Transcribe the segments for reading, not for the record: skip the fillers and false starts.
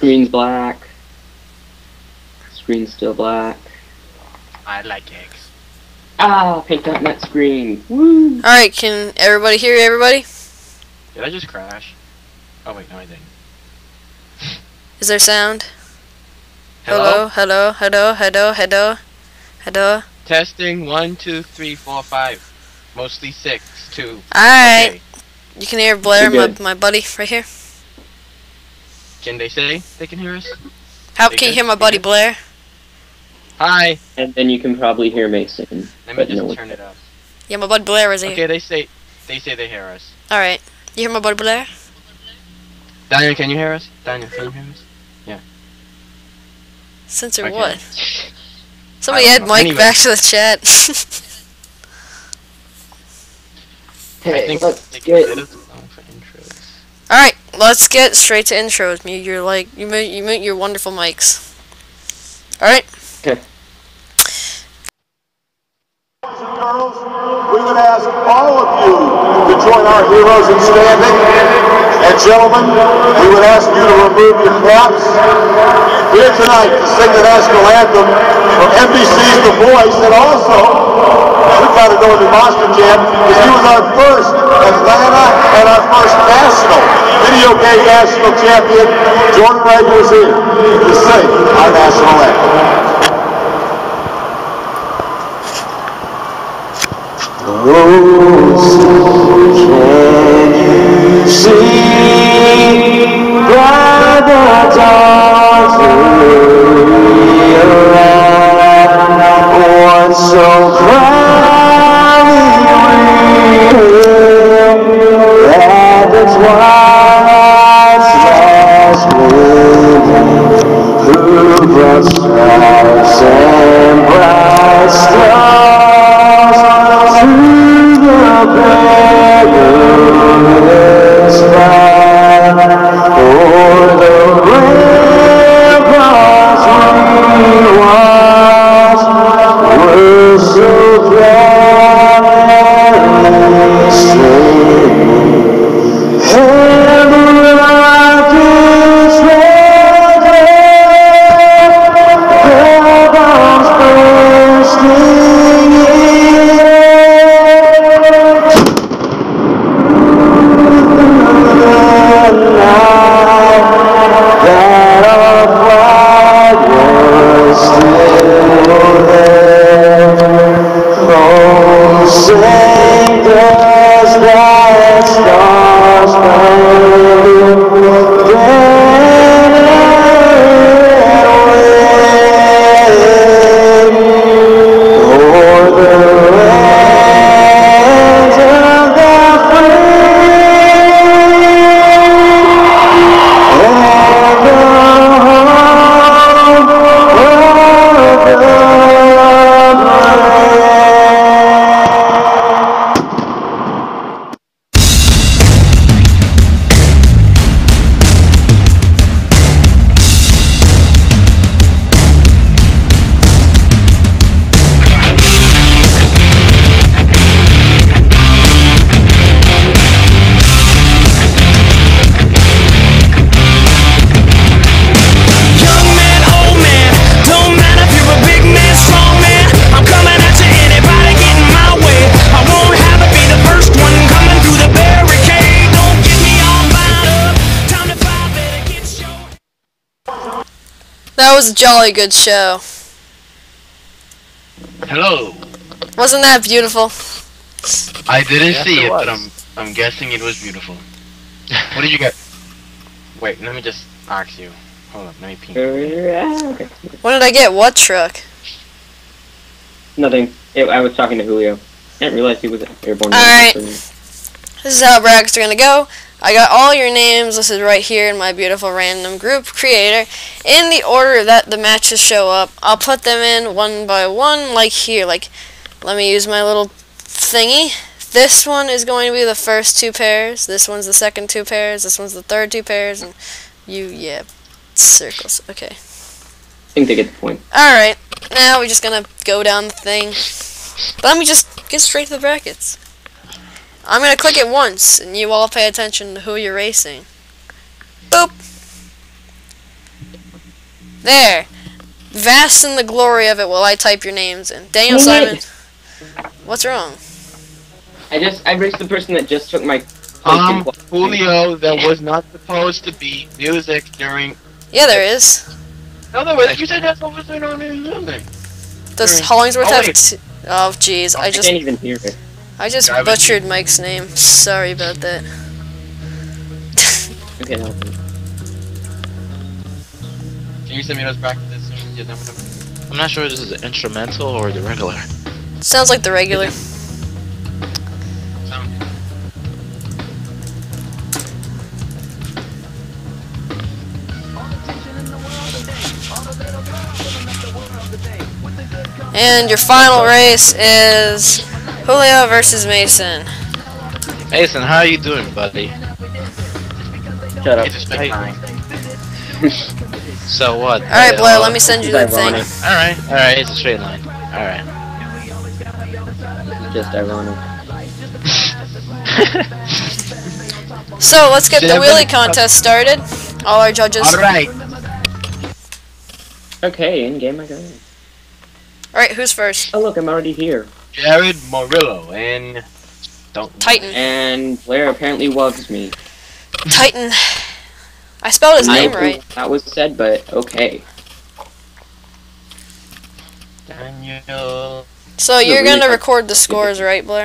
Screen's black. Screen's still black. I like eggs. Ah, paint up that screen. Woo! Alright, can everybody hear everybody? Did I just crash? Oh wait, no I didn't. Is there sound? Hello? Hello, hello, hello, hello, hello. Testing 1, 2, 3, 4, 5. Mostly 6, 2. Alright. Okay. You can hear Blair, You're good. my buddy, right here. Can they say they can hear us? How They can you good? hear my They buddy good? Blair? Hi. And then you can probably hear Mason. Let me but just no one turn it up. Yeah, my buddy Blair is here. Okay, they say they hear us. Alright. You hear my buddy Blair? Daniel, can you hear us? Daniel, can you hear us? Censor Okay. what? Somebody I add don't know. Mike Anyway. back to the chat. I Hey, think let's they can get... get us along for intros. Alright, let's get straight to intros. Mute your mute your wonderful mics. Alright. Okay. Boys and girls, we would ask all of you to join our heroes in standing. And gentlemen, we would ask you to remove your caps. Here tonight to sing the national anthem from NBC's The Voice, and also, we got to know him in Monster Jam, because he was our first Atlanta and our first national video game national champion. Jordan Ryder is here to sing our national anthem. Oh, can you see by the dawn's early arrival, one so proudly real that the twilight's last gleaming, who brought stripes and bright stars to the perilous fight, o'er the ramparts we watched, were so gladly streaming, and the rockets red their bombs bursting that our flag was still there. Oh, sing does that star-spangled banner wave o'er the lands of the That was a jolly good show. Hello. Wasn't that beautiful? I didn't Yes, see it it, but was. I'm guessing it was beautiful. What did you get? Wait, let me just ask you. Hold on, let me ping. Okay. What did I get? What truck? Nothing. I was talking to Julio. Didn't realize he was airborne. Alright. This is how brackets are gonna go. I got all your names listed right here in my beautiful random group creator in the order that the matches show up. I'll put them in one by one, like here. Like, let me use my little thingy. This one is going to be the first two pairs. This one's the second two pairs. This one's the third two pairs. And yeah, circles. Okay. I think they get the point. Alright, now we're just gonna go down the thing. But let me just get straight to the brackets. I'm gonna click it once, and you all pay attention to who you're racing. Boop! There. Vast in the glory of it while I type your names in. Daniel Dang Simon. What's wrong? I raced the person that just took my. Julio, there was not supposed to be music during. Yeah, there is. No, there was. You said that's what was going on in the building. Does During- Hollingsworth Oh, have wait. Oh, jeez. I can't even hear it. I just Garbage. butchered Mike's name. Sorry about that. Okay, no. Can you send me those practices? Soon as you're done with them? I'm not sure if this is the instrumental or the regular. Sounds like the regular. And your final race is Julio versus Mason. Mason, how are you doing, buddy? Shut up. It's a straight line. So what? Alright, Blair, let me send you the It's thing. ironic. Alright, it's a straight line. Alright. Just ironic. So, let's get the Seven. wheelie contest started. All our judges. Alright. Okay, in game I go. Alright, who's first? Oh look, I'm already here. Jared Morillo and don't Titan. And Blair apparently loves me. Titan. I spelled his I name don't right. think that was said, but okay. Daniel. So, you're really gonna hard- record the scores, right, Blair?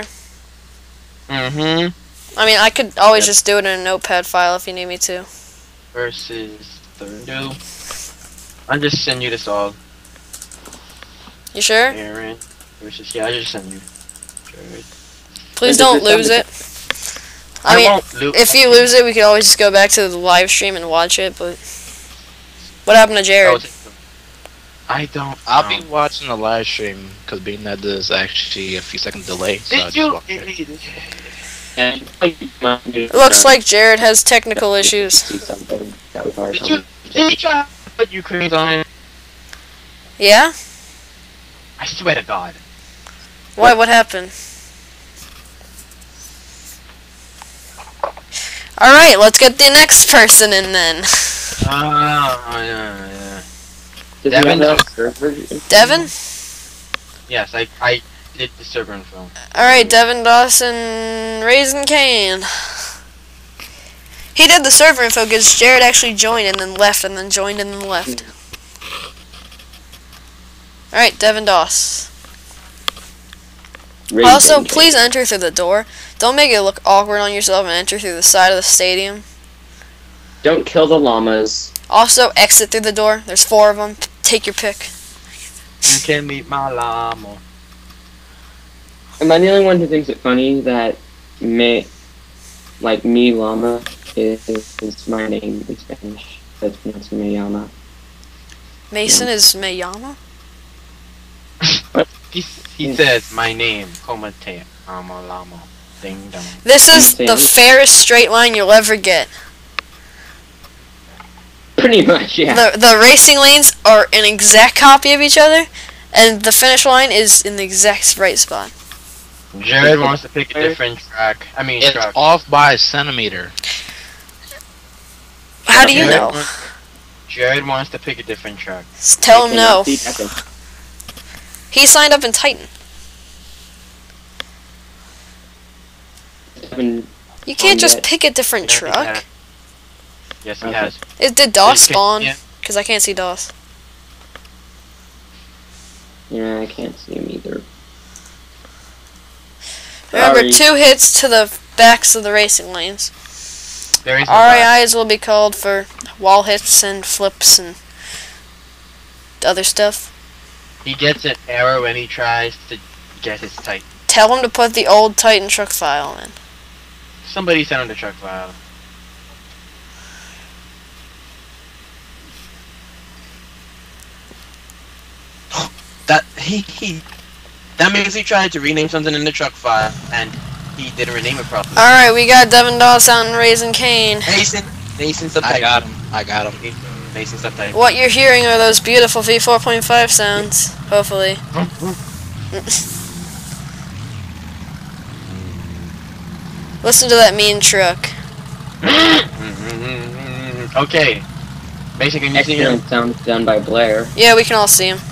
Mm-hmm. I mean, I could always Yep. just do it in a notepad file if you need me to. Versus Thurdu. I'll just send you this all. You sure? Aaron versus I just send you. Jared. Please Does don't this lose sound it. I mean, won't lose. if you lose it, we could always just go back to the live stream and watch it, but... What happened to Jared? I don't. I'll know. be watching the live stream because being that there's actually a few second delay. So I'll Did just you? watch it. And It looks like Jared has technical issues. See something that was hard. Did you? Did you try to put Ukraine on it? Yeah? I swear to God. Why? What happened? Alright, let's get the next person in then. Yeah. Does Devin? he have a server? Devin? Yes, I did the server info. Alright, Devin Dawson, Raisin Cane. He did the server info because Jared actually joined and then left and then joined and then left. Alright, Devin Doss. Raised Also, in- please enter through the door. Don't make it look awkward on yourself and enter through the side of the stadium. Don't kill the llamas. Also, exit through the door. There's 4 of them. Take your pick. You can meet my llama. Am I the only one who thinks it funny that me llama is my name in Spanish? That's pronounced Mayama. Mason is Mayama? He says my name. Como te amo llamo. Ding dong. This is the Insane. fairest straight line you'll ever get. Pretty much, yeah. The racing lanes are an exact copy of each other, and the finish line is in the exact right spot. Jared wants to pick a different track. I mean, It's truck. off by a centimeter. How do you Jared know? wants- Jared wants to pick a different track. Tell I him cannot no. see Devin. He signed up in Titan. Devin, You can't On just that- pick a different Yes, he truck. has. Yes, he Okay. has. Did DOS Okay, spawn? yeah. Because I can't see DOS. yeah, I can't see him either. Remember, Sorry. 2 hits to the backs of the racing lanes. There is no back. RAIs will be called for wall hits and flips and other stuff. He gets an error when he tries to get his type. Tell him to put the old Titan truck file in. Somebody sent him the truck file. That means he tried to rename something in the truck file and he didn't rename it properly. Alright, we got Devin Doss out and Raisin Cane. Mason subtype. I got him. Mason subtype. What you're hearing are those beautiful V4.5 sounds, hopefully. Listen to that mean truck. Okay. Basically, can you see him? Excellent sound done by Blair. Yeah, we can all see him.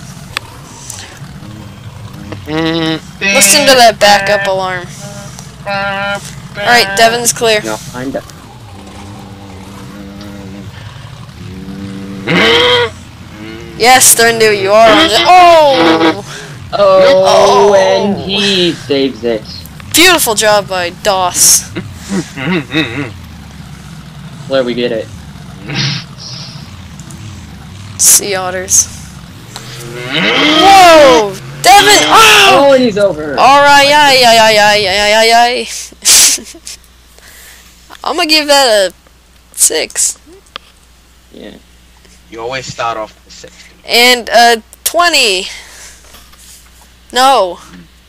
Listen to that backup alarm. Alright, Devin's clear. No, find out. Yes, Thorndale, you are on the. Oh! Oh, and he saves it. Beautiful job by Doss. Blair, we get it. Sea otters. Whoa! Devin! Oh! Oh, and he's over. Alright, aye. I'm gonna give that a 6. Yeah. You always start off with 6. And 20. No.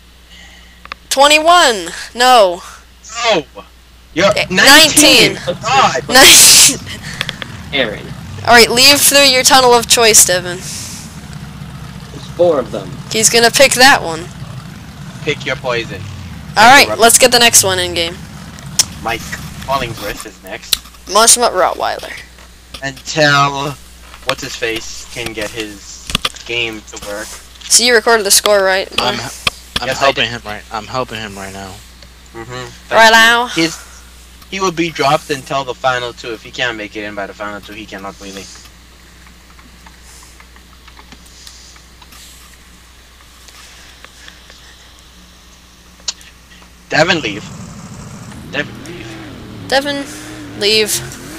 21. No. Oh! You're 19! 19. God! 19. Aaron. Alright, leave through your tunnel of choice, Devin. There's 4 of them. He's gonna pick that one. Pick your poison. Alright, let's get the next one in game. Mike Hollingsworth is next. Monster Rottweiler. Until what's-his-face can get his game to work. So you recorded the score, right? I'm Yes, helping him right. I'm helping him right now. Right now. He will be dropped until the final 2. If he can't make it in by the final 2, he cannot really. Devin, leave. Devin, leave.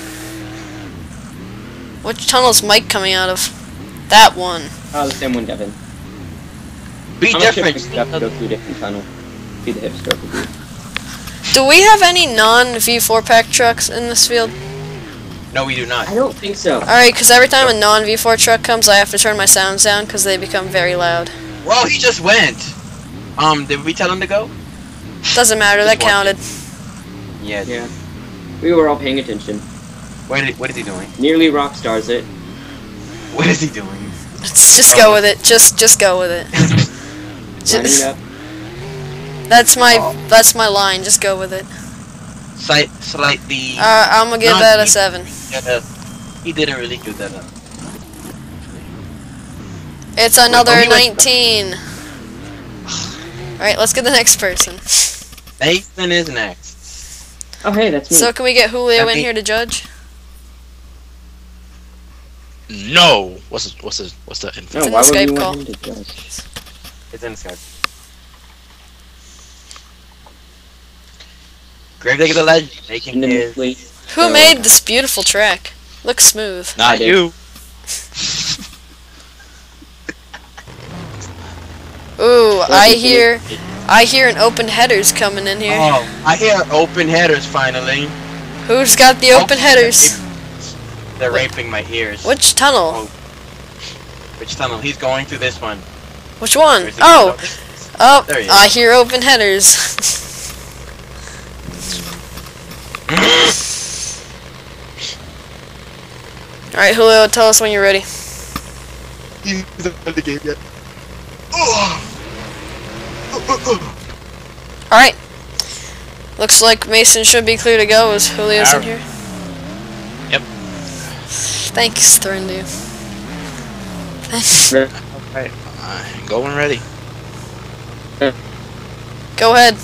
Which tunnel is Mike coming out of? That one. Oh, the same one, Devin. Be I'm gonna different. shift up to go through a different tunnel. Be the hipster for you. Do we have any non-V4 pack trucks in this field? No, we do not. I don't think so. Alright, because every time a non-V4 truck comes, I have to turn my sounds down because they become very loud. Well, he just went. Did we tell him to go? Doesn't matter, that counted. Yeah. Yeah. We were all paying attention. What is he doing? Nearly rock stars it. What is he doing? Just go with it. Just go with it. Lining it up. That's my line. Just go with it. Slightly. I'm gonna give that a 7. He didn't really do that. It's another he went- 19. Alright, let's get the next person. Nathan is next. Oh, hey, that's me. So can we get Julio in Happy- here to judge? No. What's the info? no, in why the would Skype we call. want him to judge? It's in Skype. Gravedigger the Legend making his. Intimately. Who made this beautiful track? Looks smooth. Not I did. you. Ooh, I hear an open headers coming in here. Oh, I hear open headers finally. Who's got the open headers? They're raping my ears. Which tunnel? Oh. Which tunnel? He's going through this one. Which one? Where's he Oh, going? oh, There he is. I hear open headers. Alright, Julio, tell us when you're ready. He's not in the game yet. Alright. Looks like Mason should be clear to go as Julio's in here. Yep. Thanks, Thorndale. Alright. I'm going ready. Go ahead.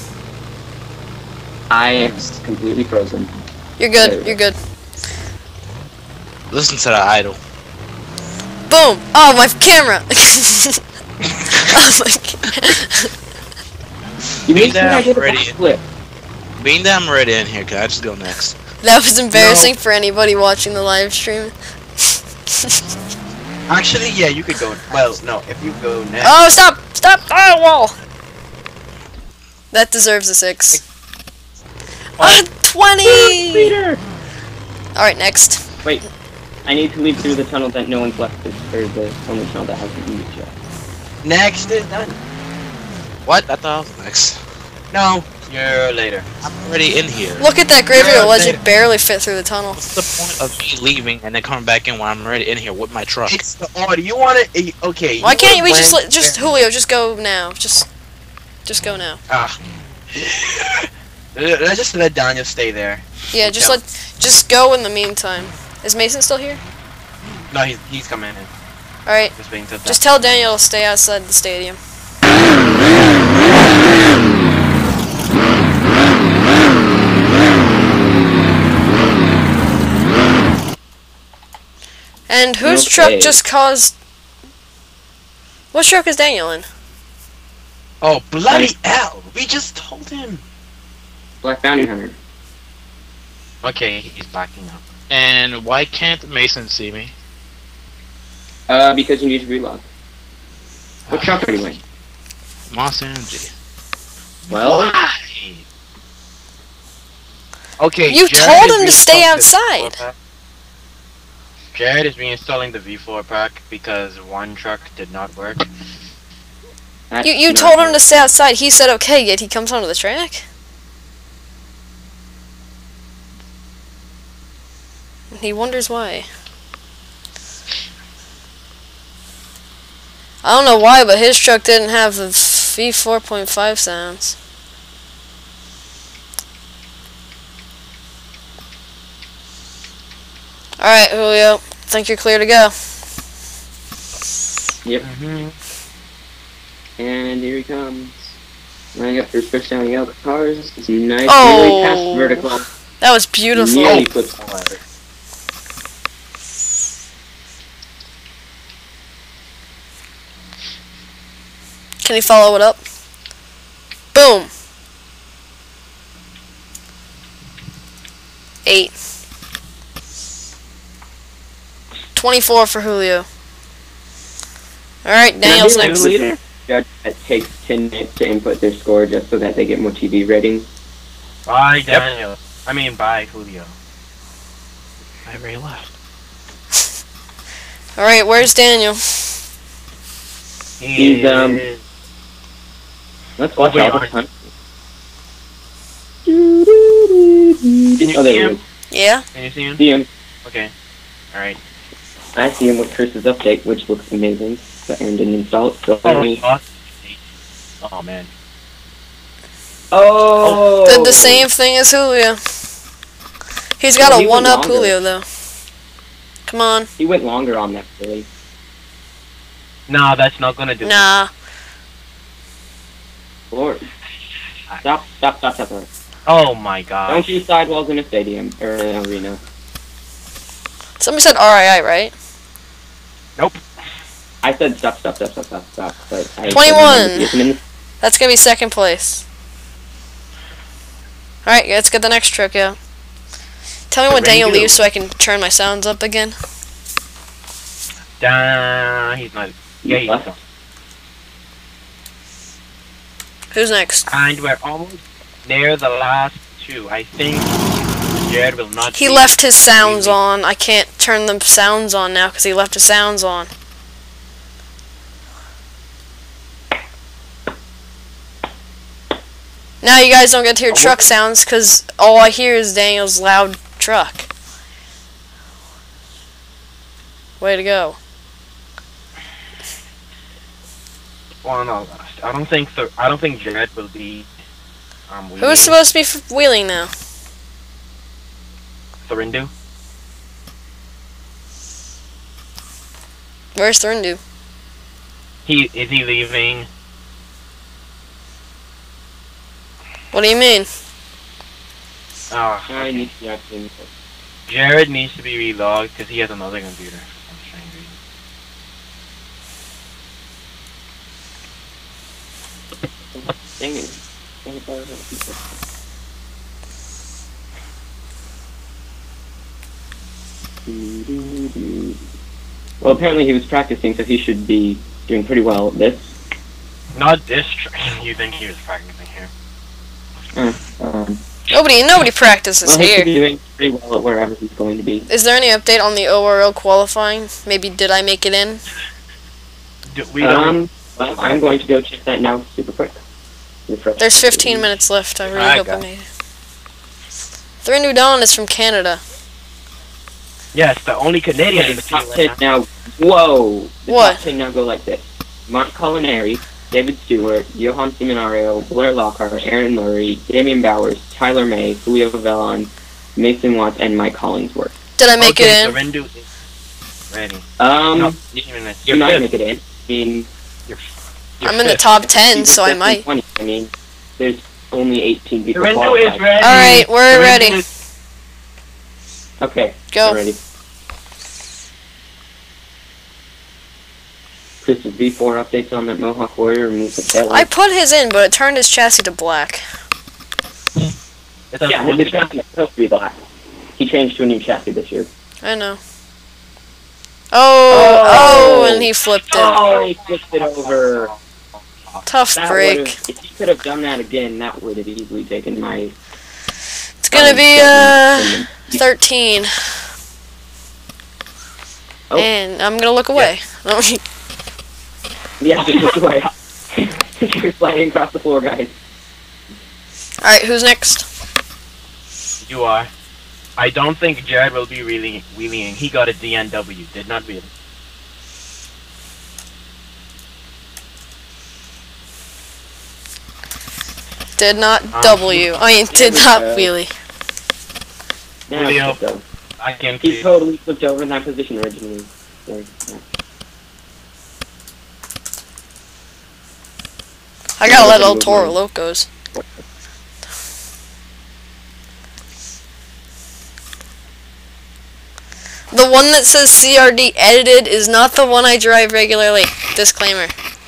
I am completely frozen. You're good. You're good. Listen to the idol. Boom! Oh, my camera! Oh my god. You made that sure I did a ready. backflip. Being that I'm ready in here, can I just go next? That was embarrassing for anybody watching the live stream. Actually, yeah, you could go. Well, no, if you go next. Oh, stop! Stop! Oh, wall! That deserves a 6. 20! Peter! Alright, next. Wait, I need to leave through the tunnel that no one's left, or the only tunnel that hasn't been used yet. Next is done. What? I thought I was next. No, you're later. I'm already in here. Look at that graveyard Yeah, legend they- barely fit through the tunnel. What's the point of me leaving and then coming back in when I'm already in here with my truck? It's the order. You want to? Okay. Why can't we just went let, just Julio, just go now. Just go now. Ah. Let's just let Daniel stay there. Yeah, just go in the meantime. Is Mason still here? No, he's coming in. Alright. Just waiting till that. Just tell Daniel to stay outside the stadium. And whose truck just caused... What truck is Daniel in? Oh, bloody hell! We just told him! Black Bounty Hunter. Okay, he's backing up. And why can't Mason see me? Because you need to relog. What truck are you in? Monster Energy. Well, Why? Okay, You Jared told is him to stay reinstalling the outside. V4 pack. Jared is reinstalling the V4 pack because one truck did not work. that's You not told him right. to stay outside. He said okay, yet he comes onto the track. He wonders why. I don't know why, but his truck didn't have the V4.5 sounds. Alright, Julio. Think you're clear to go. Yep. Mm-hmm. And here he comes. Running up through push down the other cars. It's nice. Oh. Nearly past vertical. That was beautiful. Nearly flips the ladder. Can you follow it up? Boom. 8. 24 for Julio. Alright, Daniel's Now, do you next. like judge that takes 10 minutes to input their score just so that they get more TV ratings? Bye, Daniel. I mean, bye, Julio. I already left. Alright, where's Daniel? He's, let's watch wait, all the time. Can you Oh, there see he him? is. Yeah? Can you see him? See him. Okay. Alright. I see him with Chris's update, which looks amazing. But Aaron didn't install it, so Oh, man. Oh! Did the same thing as Julio. He's got Well, a he went 1-up longer. Julio, though. Come on. He went longer on that, really. Nah, that's not gonna do it. Nah. Lord. Stop. Oh my god. Don't use sidewalls in a stadium, or an arena. Somebody said RII, right? Nope. I said stop, but I 21. That's gonna be second place. Alright, let's get the next truck out. Tell me when Daniel Ready to leaves so I can turn my sounds up again. He's not. Yeah, he's not. Who's next? And we're almost near the last two. I think Jared will not. He be left his sounds leaving. on. I can't turn the sounds on now because he left his sounds on. Now you guys don't get to hear truck sounds because all I hear is Daniel's loud truck. Way to go. Well, no, I don't think so. I don't think Jared will be. Who's supposed to be wheeling now? Thurindu? Where's Thurindu? Is he leaving? What do you mean? Oh, I need to actually. Jared needs to be relogged because he has another computer. For some strange reason. Dang it. Well, apparently he was practicing, so he should be doing pretty well at this. Not this. You think he was practicing here? Nobody practices Well, he should be here. doing pretty well at wherever he's going to be. Is there any update on the ORL qualifying? Maybe did I make it in? We don't. Well, I'm going to go check that now super quick. Refresh. There's 15 minutes left. I really Alright, hope I guys. made it. Thurindu Dawn is from Canada. Yes, the only Canadian in The the top field 10 right now. now. Whoa! The What? top 10 now go like this: Mark Culinary, David Stewart, Johan Seminario, Blair Lockhart, Aaron Murray, Damian Bowers, Tyler May, Julio Vellon, Mason Watts, and Mike Hollingsworth. Did I make Okay, it in? Thurindu Ready. No, you can you might make it in. I mean, You're I'm in the top 10, so I might. 20. I mean, there's only 18 people Lorenzo is qualified. ready. Alright, we're Lorenzo ready. Okay, Go. I'm ready. Chris's V4 updates on that Mohawk Warrior removes the tail I light. put his in, but it turned his chassis to black. Yeah, his chassis is supposed to be black. He changed to a new chassis this year. I know. Oh, and he flipped it. Oh, he flipped it over. Tough That break. would've- if he could have done that again, that would have easily taken my... It's gonna be 13. Oh. And I'm gonna look away. Yeah, just look away. You're sliding across the floor, guys. Alright, who's next? You are. I don't think Jared will be wheeling. He got a DNW. Did not wheel. Did not W. I mean, did we not go. wheelie. Now Julio. let's go. I can He see. totally flipped over in that position originally. There, yeah. I gotta let El Toro Locos. The one that says CRD edited is not the one I drive regularly. Disclaimer.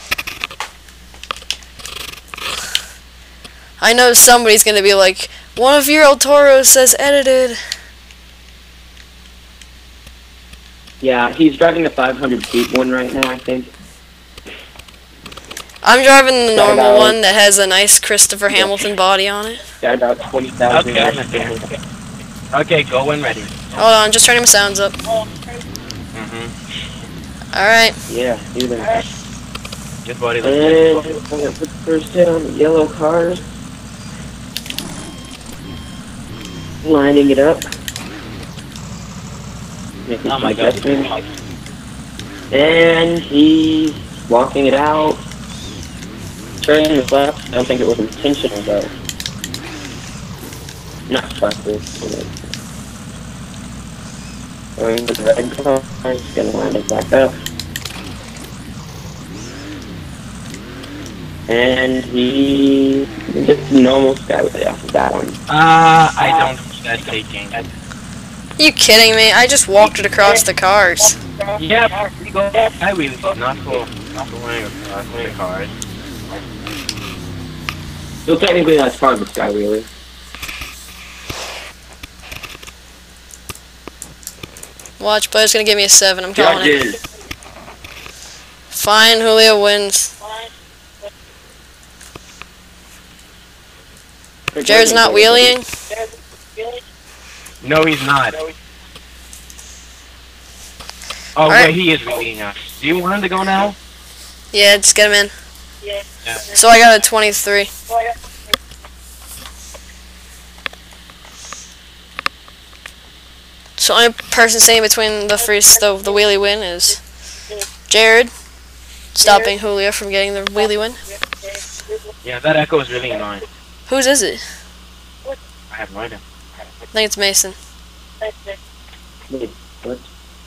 I know somebody's gonna be like, one of your El Toros says edited. Yeah, he's driving the 500 feet one right now, I think. I'm driving the Got normal about- one that has a nice Christopher Hamilton body on it. Got about 20,000. Okay. Okay, go when ready. Hold on, just turning my sounds up. Alright. Yeah, do that. Good body. And I'm gonna put the first hit on the yellow cars. Lining it up. Making Oh some my god. adjustments. And he's walking it out. Turning the left. I don't think it was intentional though. Not possible. Going to the red car. He's gonna line it back up. And he just normal skyway off of that one. I don't see that taking. You kidding me? I just walked it across the cars. Yeah, we go. I really not for going across the cars. So technically that's part of the skywheeler. Watch, Blair's gonna give me a 7. I'm calling it. Judges. Fine, Julio wins. Jared's not wheeling. No, he's not. Oh, Alright. wait, he is wheeling now. Do you want him to go now? Yeah, just get him in. Yeah. So I got a 23. So only person staying between the wheelie win is Jared, stopping Julio from getting the wheelie win. Yeah, that echo is really annoying. Whose is it? I have no idea. I think it's Mason. Wait, what?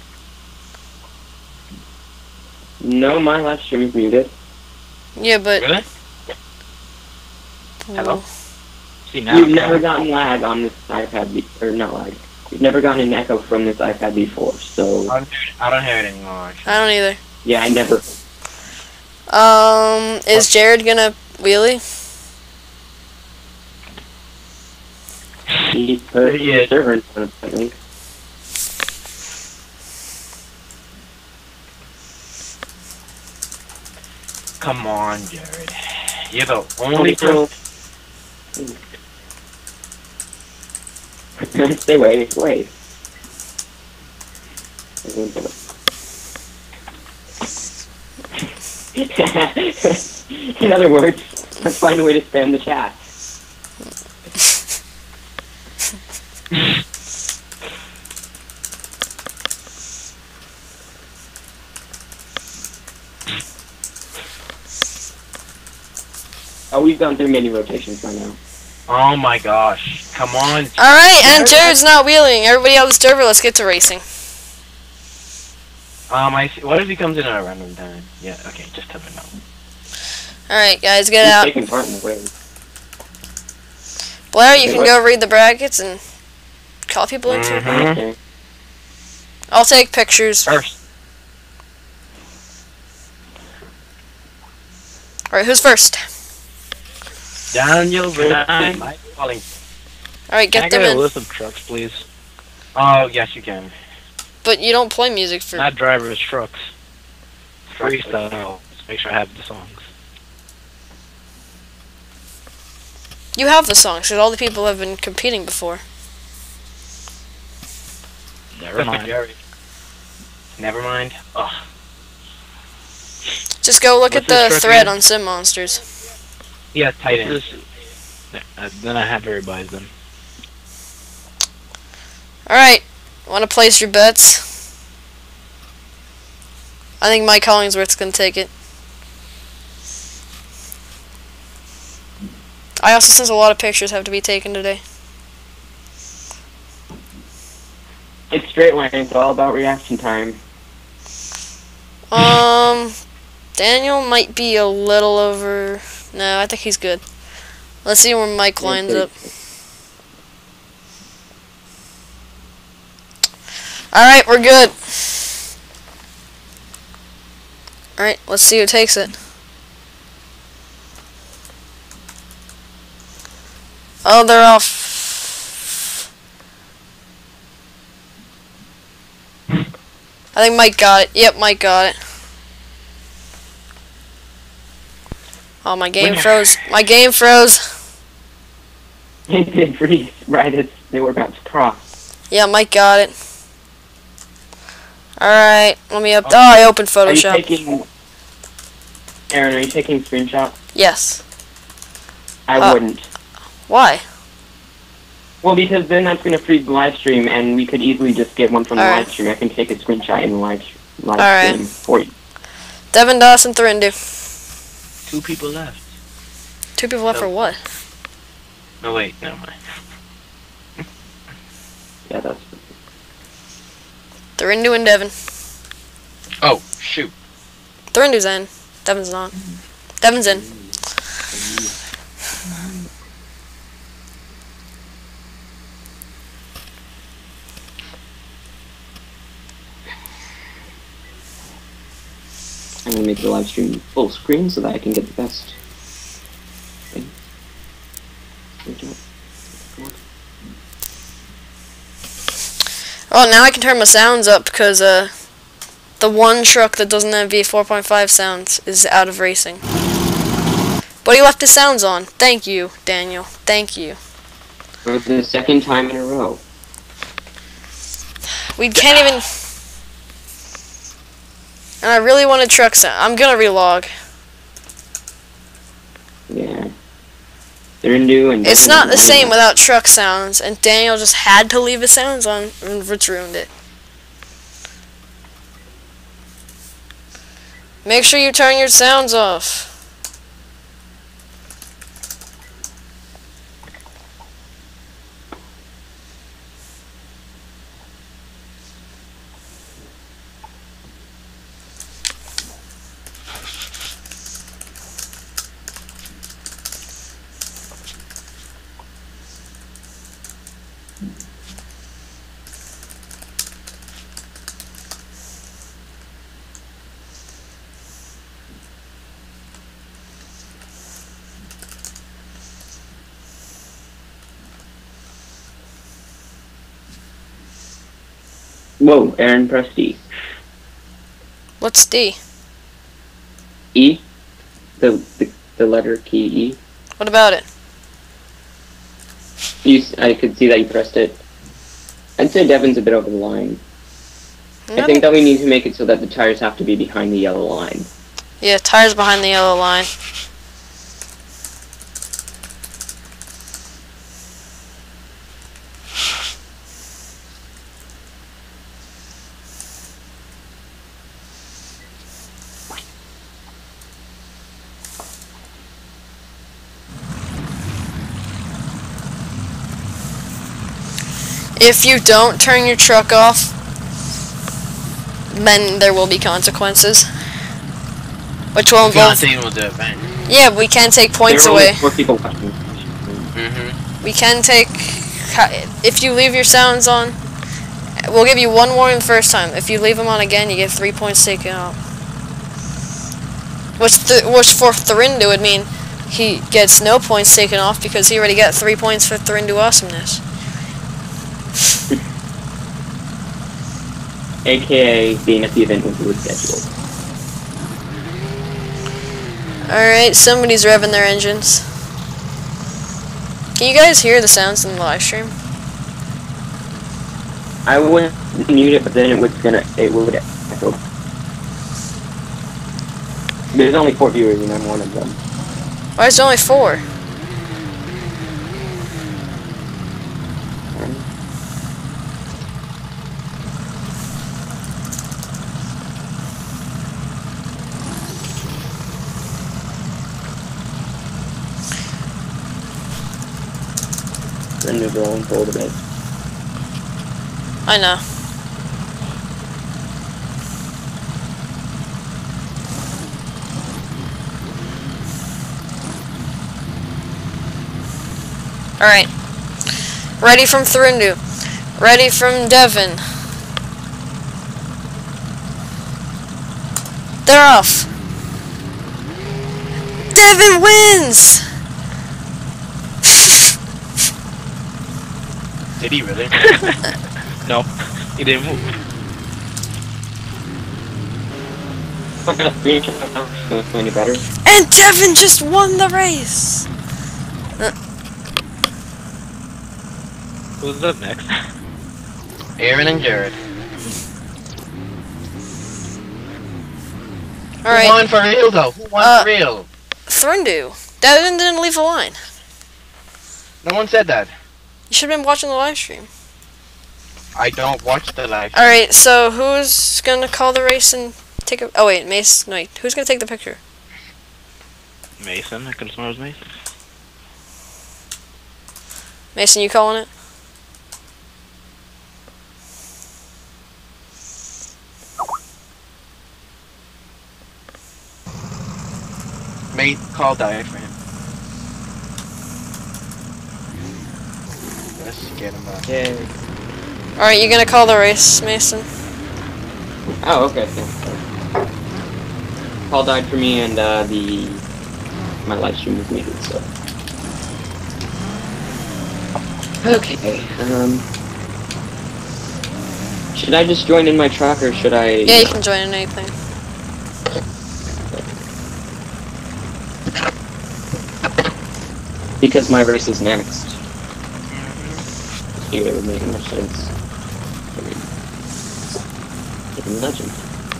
No, my live stream is muted. Yeah, but Really? Hello? See now. You've never gotten lag on this iPad, or not lag. You've never gotten an echo from this iPad before, so... I don't hear it anymore. Actually. I don't either. Yeah, I never... Is Jared gonna wheelie? He put Yeah. the server in front of me. Come on, Jared. You're the only person. Stay away, wait. In other words, let's find a way to spam the chat. Oh, we've gone through many rotations by now. Oh my gosh. Come on. Alright, and Jared's not wheeling. Everybody else server, let's get to racing. I see. What if he comes in at a random time? Yeah, okay, just tell me no. Alright, guys, get He's out. taking part in the raid. Blair, you Okay, can what? go read the brackets and call people in. Mhm. Okay. I'll take pictures. First. Alright, who's first? Daniel Ryan. Mike calling. Alright, Can I get them get a in. list of trucks, please? Oh, yes, you can. But you don't play music for... Not drivers, trucks. Freestyle. Just make sure I have the songs. You have the songs, because all the people have been competing before. Never mind. Jerry. Never mind. Ugh. Just go look What's at the this truck thread again? on Sim Monsters. Yeah, Titan. This- then I have everybody's then. Alright, want to place your bets? I think Mike Hollingsworth's going to take it. I also sense a lot of pictures have to be taken today. It's straight line. It's all about reaction time. Daniel might be a little over... No, I think he's good. Let's see where Mike lines up. Alright, we're good. Alright, let's see who takes it. Oh, they're off. I think Mike got it. Yep, Mike got it. Oh, my game froze. My game froze. It did freeze right as they were about to cross. Yeah, Mike got it. Alright, let me up. Oh, I opened Are you Photoshop. taking... Aaron, are you taking screenshots? Yes. I wouldn't. Why? Well, because then that's going to freeze the live stream, and we could easily just get one from the Alright. live stream. I can take a screenshot in the live Alright. stream for you. Devin Dawson, Thurindu. 2 people left. 2 people left for what? No, wait, never mind. Yeah, that's... Thurindu and Devin. Oh, shoot. Thurindu's in. Devin's not. Devin's in. I'm going to make the live stream full screen so that I can get the best thing. Oh, now I can turn my sounds up because the one truck that doesn't have V4.5 sounds is out of racing. But he left his sounds on. Thank you, Daniel. Thank you. For the second time in a row. We can't even... And I really want a truck sound. I'm gonna relog. Yeah. They're into and... It's not the same without truck sounds, and Daniel just had to leave his sounds on, and Rich ruined it. Make sure you turn your sounds off. Whoa, Aaron, press D. What's D? E? The letter key E? What about it? I could see that you pressed it. I'd say Devin's a bit over the line. I No. think that we need to make it so that the tires have to be behind the yellow line. Yeah, tires behind the yellow line. If you don't turn your truck off, then there will be consequences. Which will involve... the event. Yeah, we can take points There are only away. 4 people watching. We can take... If you leave your sounds on, we'll give you 1 warning the first time. If you leave them on again, you get 3 points taken off. Which for Thrindu would mean he gets no points taken off because he already got 3 points for Thrindu awesomeness. AKA being at the event when it was scheduled. Alright, somebody's revving their engines. Can you guys hear the sounds in the live stream? I wouldn't mute it, but then it would echo. There's only 4 viewers and I'm one of them. Why is there only 4? Then they're going forward a bit. I know. Alright. Ready from Thrindu. Ready from Devon. They're off. Devon wins! Did he really? No, he didn't move. Any better? And Devon just won the race! Who's up next? Aaron and Jared. Alright. Who won for real though? Who won for real? Thrindu. Devon didn't leave a line. No one said that. You should have been watching the live stream. I don't watch the live. Alright, so who's gonna call the race and take a... Oh wait, Mace, no, who's gonna take the picture? Mason. I could have sworn it was Mason. Mason, you calling it? Mate, call die for him. Let's get him up. Yay. Alright, you gonna call the race, Mason? Oh, okay. Paul died for me and my live stream was muted, so. Okay, should I just join in my truck or should I... Yeah, you can join in anything. Because my race is next. It would make more sense. I mean, it's a legend.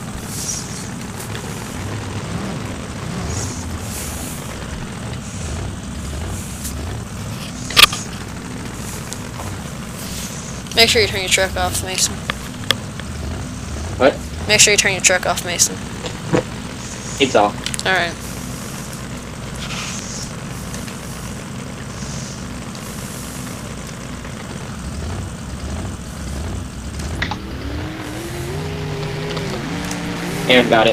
Make sure you turn your truck off, Mason. What? Make sure you turn your truck off, Mason. It's off. Alright. And got it.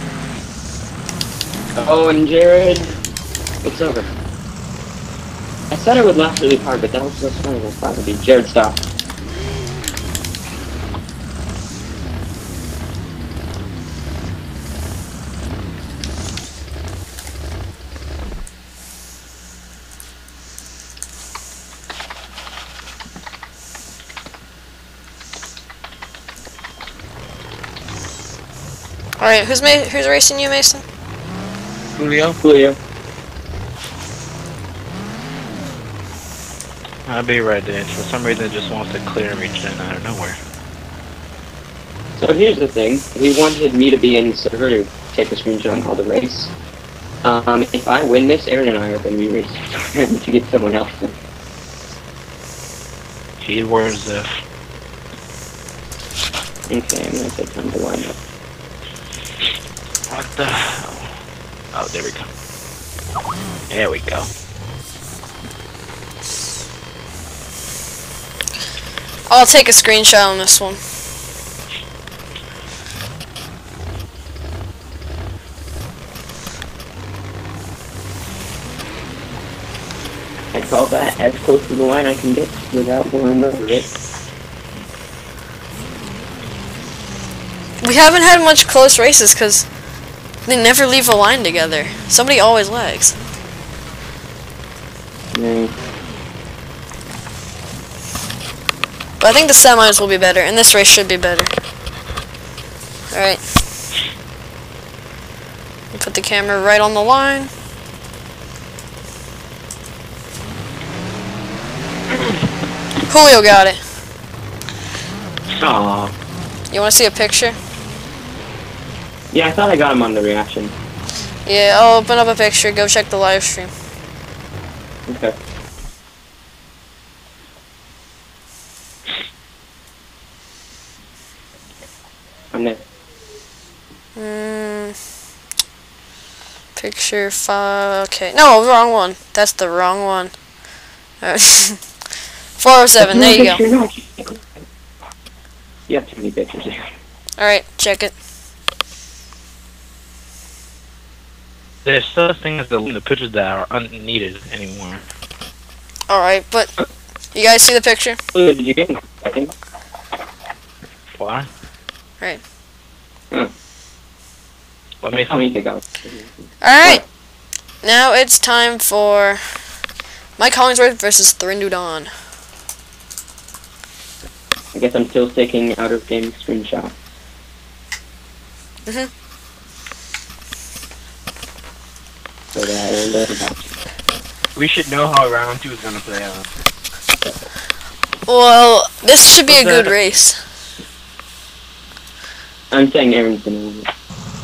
Oh, and Jared, it's over. I said I would laugh really hard, but that was so funny. That's probably Jared, stop. Alright, who's racing you, Mason? Julio. I'll be right there. For some reason, it just wants to clear and reach in out of nowhere. So here's the thing. He wanted me to be in server to take a screenshot and call the race. If I win this, Aaron and I are going to be racing to get someone else in. Keywords if. Okay, I'm going to take time to line up. What the hell? Oh, there we go. There we go. I'll take a screenshot on this one. call that as close to the line I can get without going over it. We haven't had much close races because they never leave a line together. Somebody always lags. Yeah. But I think the semis will be better, and this race should be better. Alright. Put the camera right on the line. Julio got it. Aw. You want to see a picture? Yeah, I thought I got him on the reaction. Yeah, I'll open up a picture. Go check the live stream. Okay. I'm there. Picture 5. Okay. No, wrong one. That's the wrong one. 407. There you go. You have too many pictures there. Alright, check it. There's such thing as the pictures that are unneeded anymore. Alright, but you guys see the picture? Did you get him? I think. Why? Right. Let me How many pick up? Alright. Now it's time for Mike Hollingsworth versus Thrindu Dawn. I guess I'm still taking out of game screenshot. So that We should know how round 2 is gonna play out. Well, this should be a good race. I'm saying Aaron's gonna win it.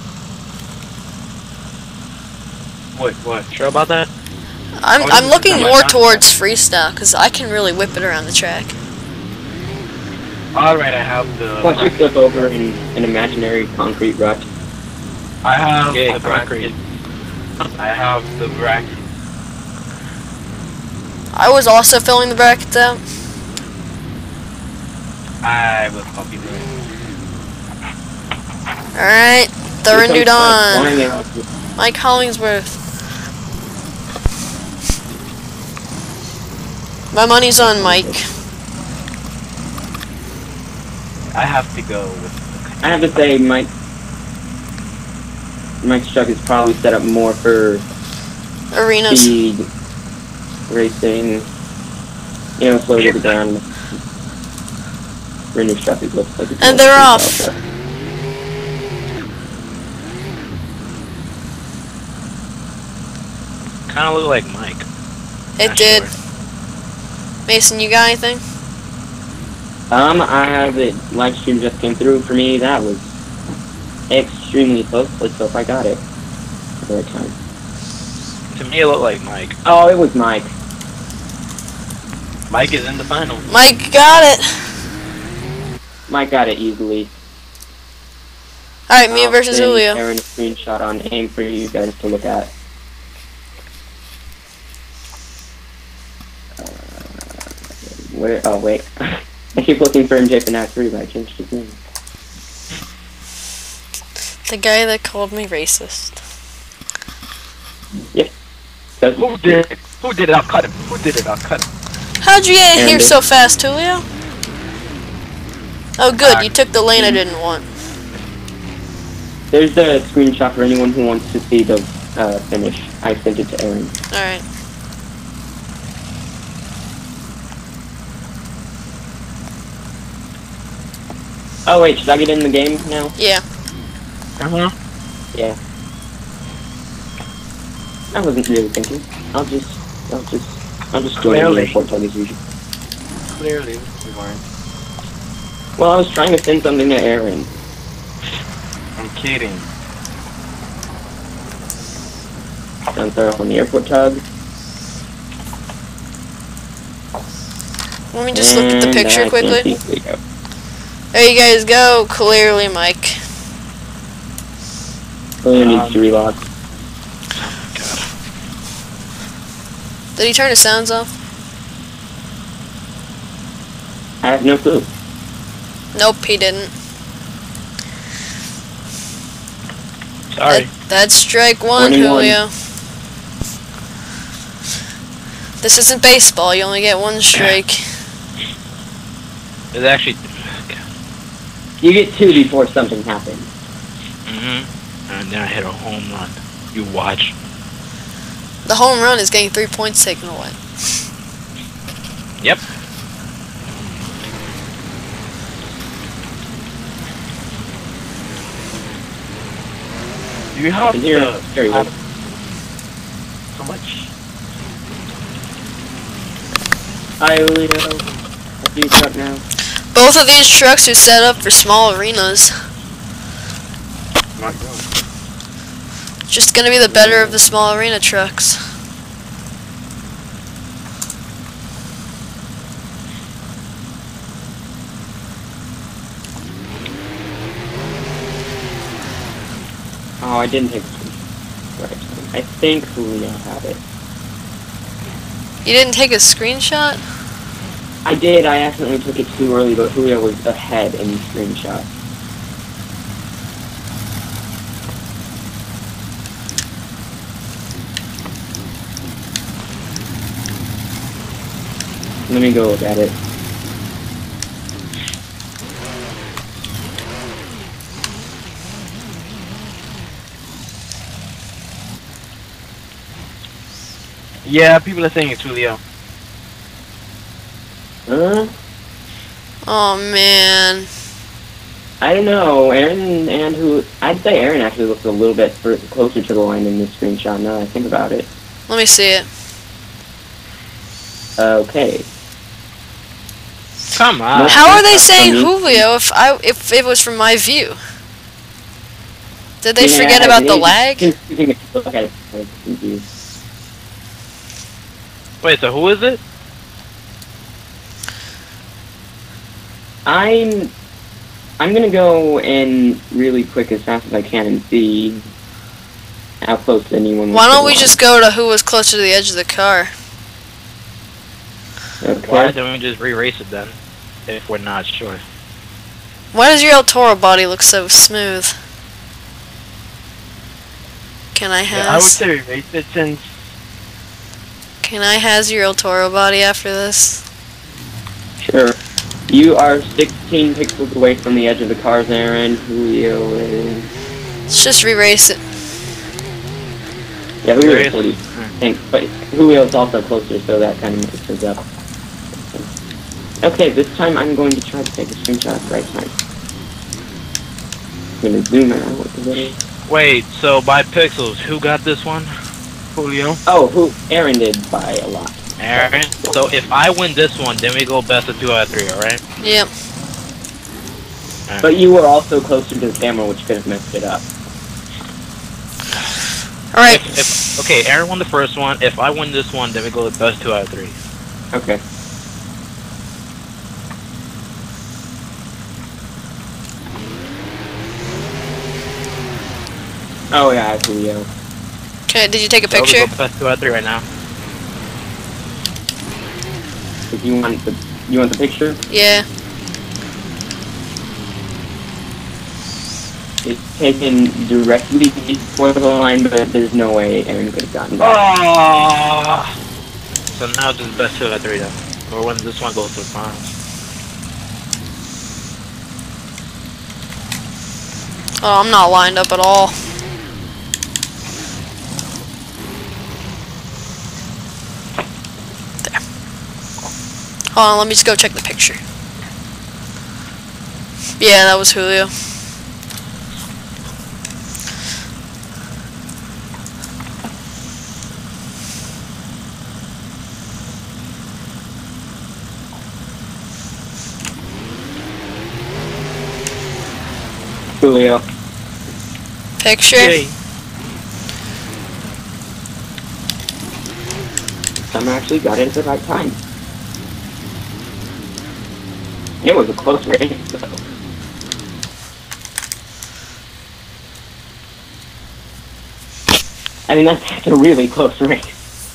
What? Sure about that? I'm looking not my more time. towards freestyle because I can really whip it around the track. Alright, I have the... Watch you flip over in an imaginary concrete rut. I have Yeah, the bracket. I have the bracket. I was also filling the brackets out. I will copy that. Alright, Thrindu Dawn. Flying out. Mike Hollingsworth. My money's on Mike. I have to go with... I have to say, Mike's truck is probably set up more for Arenas. speed racing. You know, slow to the ground. Renew's truck is looks like it's And more they're freestyle off. stuff. Kind of look like Mike. It Not did. sure. Mason, you got anything? I have it. Live stream just came through for me. That was extremely close. Let's hope I got it at the right time. To me, it looked like Mike. Oh, it was Mike. Mike is in the final. Mike got it. Mike got it easily. Alright, me I'll versus send Julio. Aaron a screenshot on AIM for you guys to look at. Where? Oh wait, I keep looking for MJ for Nat 3, but I changed his name. The guy that called me racist. Yep. That's Who did it? I'll cut him. Who did it? I'll cut him. How'd you get in here Andy. so fast, Julio? Oh good, you took the lane I didn't want. There's the screenshot for anyone who wants to see the finish. I sent it to Aaron. Alright. Oh wait, should I get in the game now? Yeah. Yeah. I wasn't really thinking. I'll just join the Clearly. airport tug as usual. Clearly, we weren't. Well, I was trying to send something to Aaron. I'm kidding. Don't start off on the airport tug. Let me just look at the And picture I quickly. can't see. There you go. There you guys go. Clearly, Mike. Julio needs to relock. Did he turn his sounds off? I have no clue. Nope, he didn't. Sorry. That's strike one, Warning one. Julio. This isn't baseball. You only get one strike. It's actually. You get 2 before something happens. And then I hit a home run. You watch. The home run is getting 3 points taken away. Yep. Do you have There you go. how much? Hi, Julio. What do you truck now? Both of these trucks are set up for small arenas. Not good. Just gonna be the better of the small arena trucks. Oh, I didn't take it. Right. I think Julio had it. You didn't take a screenshot? I did. I accidentally took it too early, but Julio was ahead in the screenshot. Let me go look at it. Yeah, people are saying it's Julio. Huh? Oh man. I don't know. Aaron and who? I'd say Aaron actually looks a little bit closer to the line in this screenshot now that I think about it. Let me see it. Okay. Come on. How are they that's saying funny. Julio if it was from my view? Did they Yeah, forget about the it's lag? confusing if you look at it, it's confused. Wait, so who is it? I'm gonna go in really quick as fast as I can and see how close anyone was. Why to don't the we line. just go to who was closer to the edge of the car? Why Okay. don't we just re-race it then? If we're not sure. Why does your El Toro body look so smooth? Can I Yeah, I would has say re-race it since. Can I has your El Toro body after this? Sure. You are 16 pixels away from the edge of the cars, Aaron. Julio is... Let's just re-race it. Yeah, Julio is Race. 40. Thanks. But Julio's also closer, so that kind of makes it up. Okay, this time I'm going to try to take a screenshot at the right time. I'm going to zoom out a little. Wait, so by pixels, who got this one? Julio? Oh, Aaron did by a lot. Aaron? So if I win this one, then we go best of 2 out of 3, alright? Yep. But you were also closer to the camera, which could have messed it up. Alright. Okay, Aaron won the first one. If I win this one, then we go the best 2 out of 3. Okay. Oh yeah, it's Julio. Okay, did you take a So we picture? go best 2 out of 3 right now. If you want the picture, Yeah. it's taken directly before the line, but there's no way Aaron could have gotten that. Oh! So now just best 2 out of 3 then. Or when this one goes to the final. Oh, I'm not lined up at all. There. Hold on, let me just go check the picture. Yeah, that was Julio. Julio. Picture? Yay. Some actually got it at the right time. It was a close race, though. I mean, that's a really close race.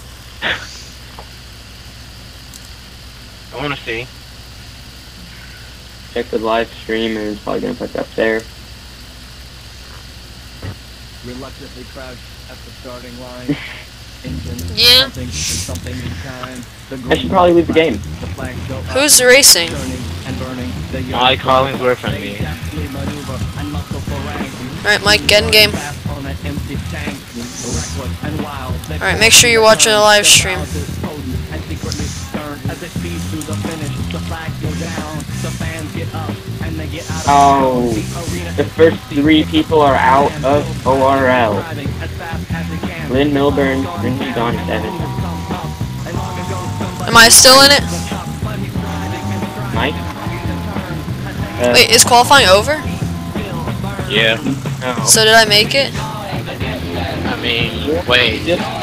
I wanna see. Check the live stream, and it's probably gonna put it up there. Reluctantly crouched at the starting line. Yeah. I should probably leave the game. Who's racing? My Collins were from me. Alright, Mike, get in game. Alright, make sure you're watching the live stream. Oh, the first 3 people are out of ORL. Lynn Milburn, Rindy Dawn 7. Am I still in it? Mike? Wait, is qualifying over? Yeah. No. So did I make it? I mean, wait.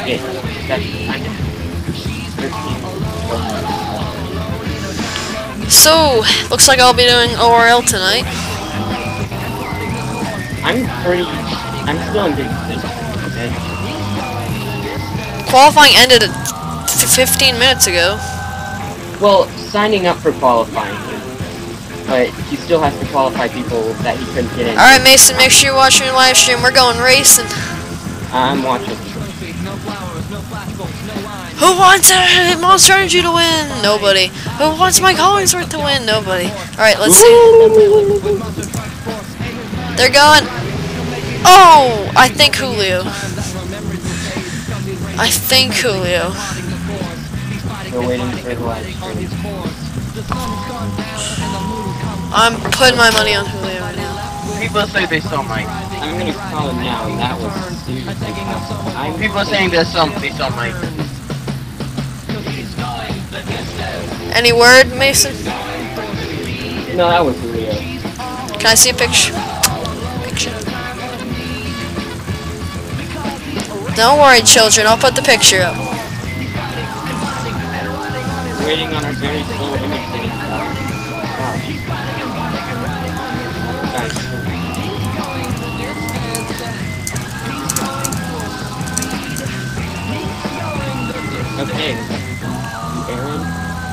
So, looks like I'll be doing ORL tonight. I'm still in good position. Qualifying ended 15 minutes ago. Well, signing up for qualifying, but he still has to qualify people that he couldn't get in. Alright, Mason, make sure you're watching your live stream. We're going racing. I'm watching. Who wants Monster Energy to win? Nobody. Who wants Mike Hollingsworth to win? Nobody. Alright, let's see. They're going. Oh, I think Julio. I think Julio. We're waiting for the live stream. I'm putting my money on Julio right now. People say they saw Mike. I'm gonna call him now, and that was seriously awesome. People are saying they saw Mike. Any word, Mason? No, that was Julio. Can I see a picture? Don't worry, children. I'll put the picture up. Waiting on our very slow image thing. Okay. Aaron?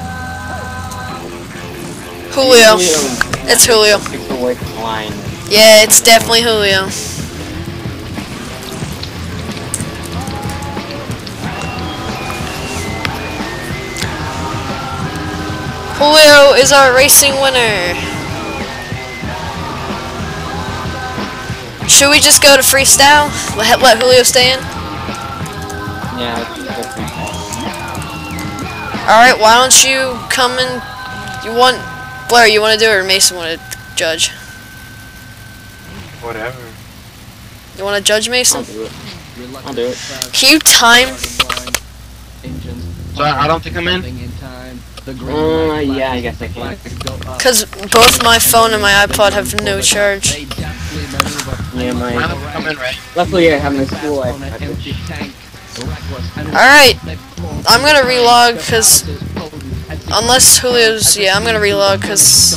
Julio. It's Julio. Pixel away from the line. Yeah, it's definitely Julio. Julio is our racing winner. Should we just go to freestyle? Let Julio stay in? Yeah, let's just go freestyle. Alright, why don't you come in? Blair, you want to do it, or Mason want to judge? Whatever. You want to judge, Mason? I'll do it. I'll do it. Can you time? So I don't think I'm in? Yeah, I guess I can. Because both my phone and my iPod have no charge. Yeah, I'm in, right? Luckily I have my school iPad. Alright, I'm gonna relog, because unless Julio's, yeah, I'm gonna relog, because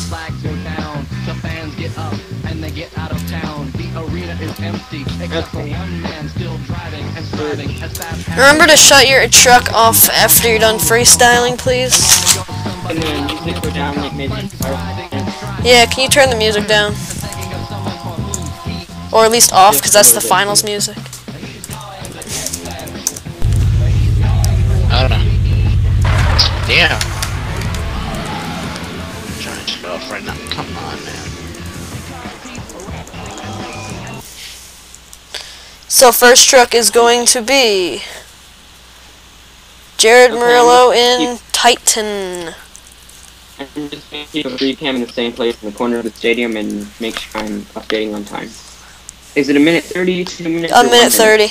remember to shut your truck off after you're done freestyling, please. Can the music go down like maybe? Yeah, can you turn the music down? Or at least off, because that's the finals music. I don't know. Damn. I'm trying to go for now. Come on, man. So first truck is going to be Jared Murillo in Titan. I'm just going to keep a free cam in the same place in the corner of the stadium and make sure I'm updating on time. Is it a minute 30, 2 minutes? A minute 30.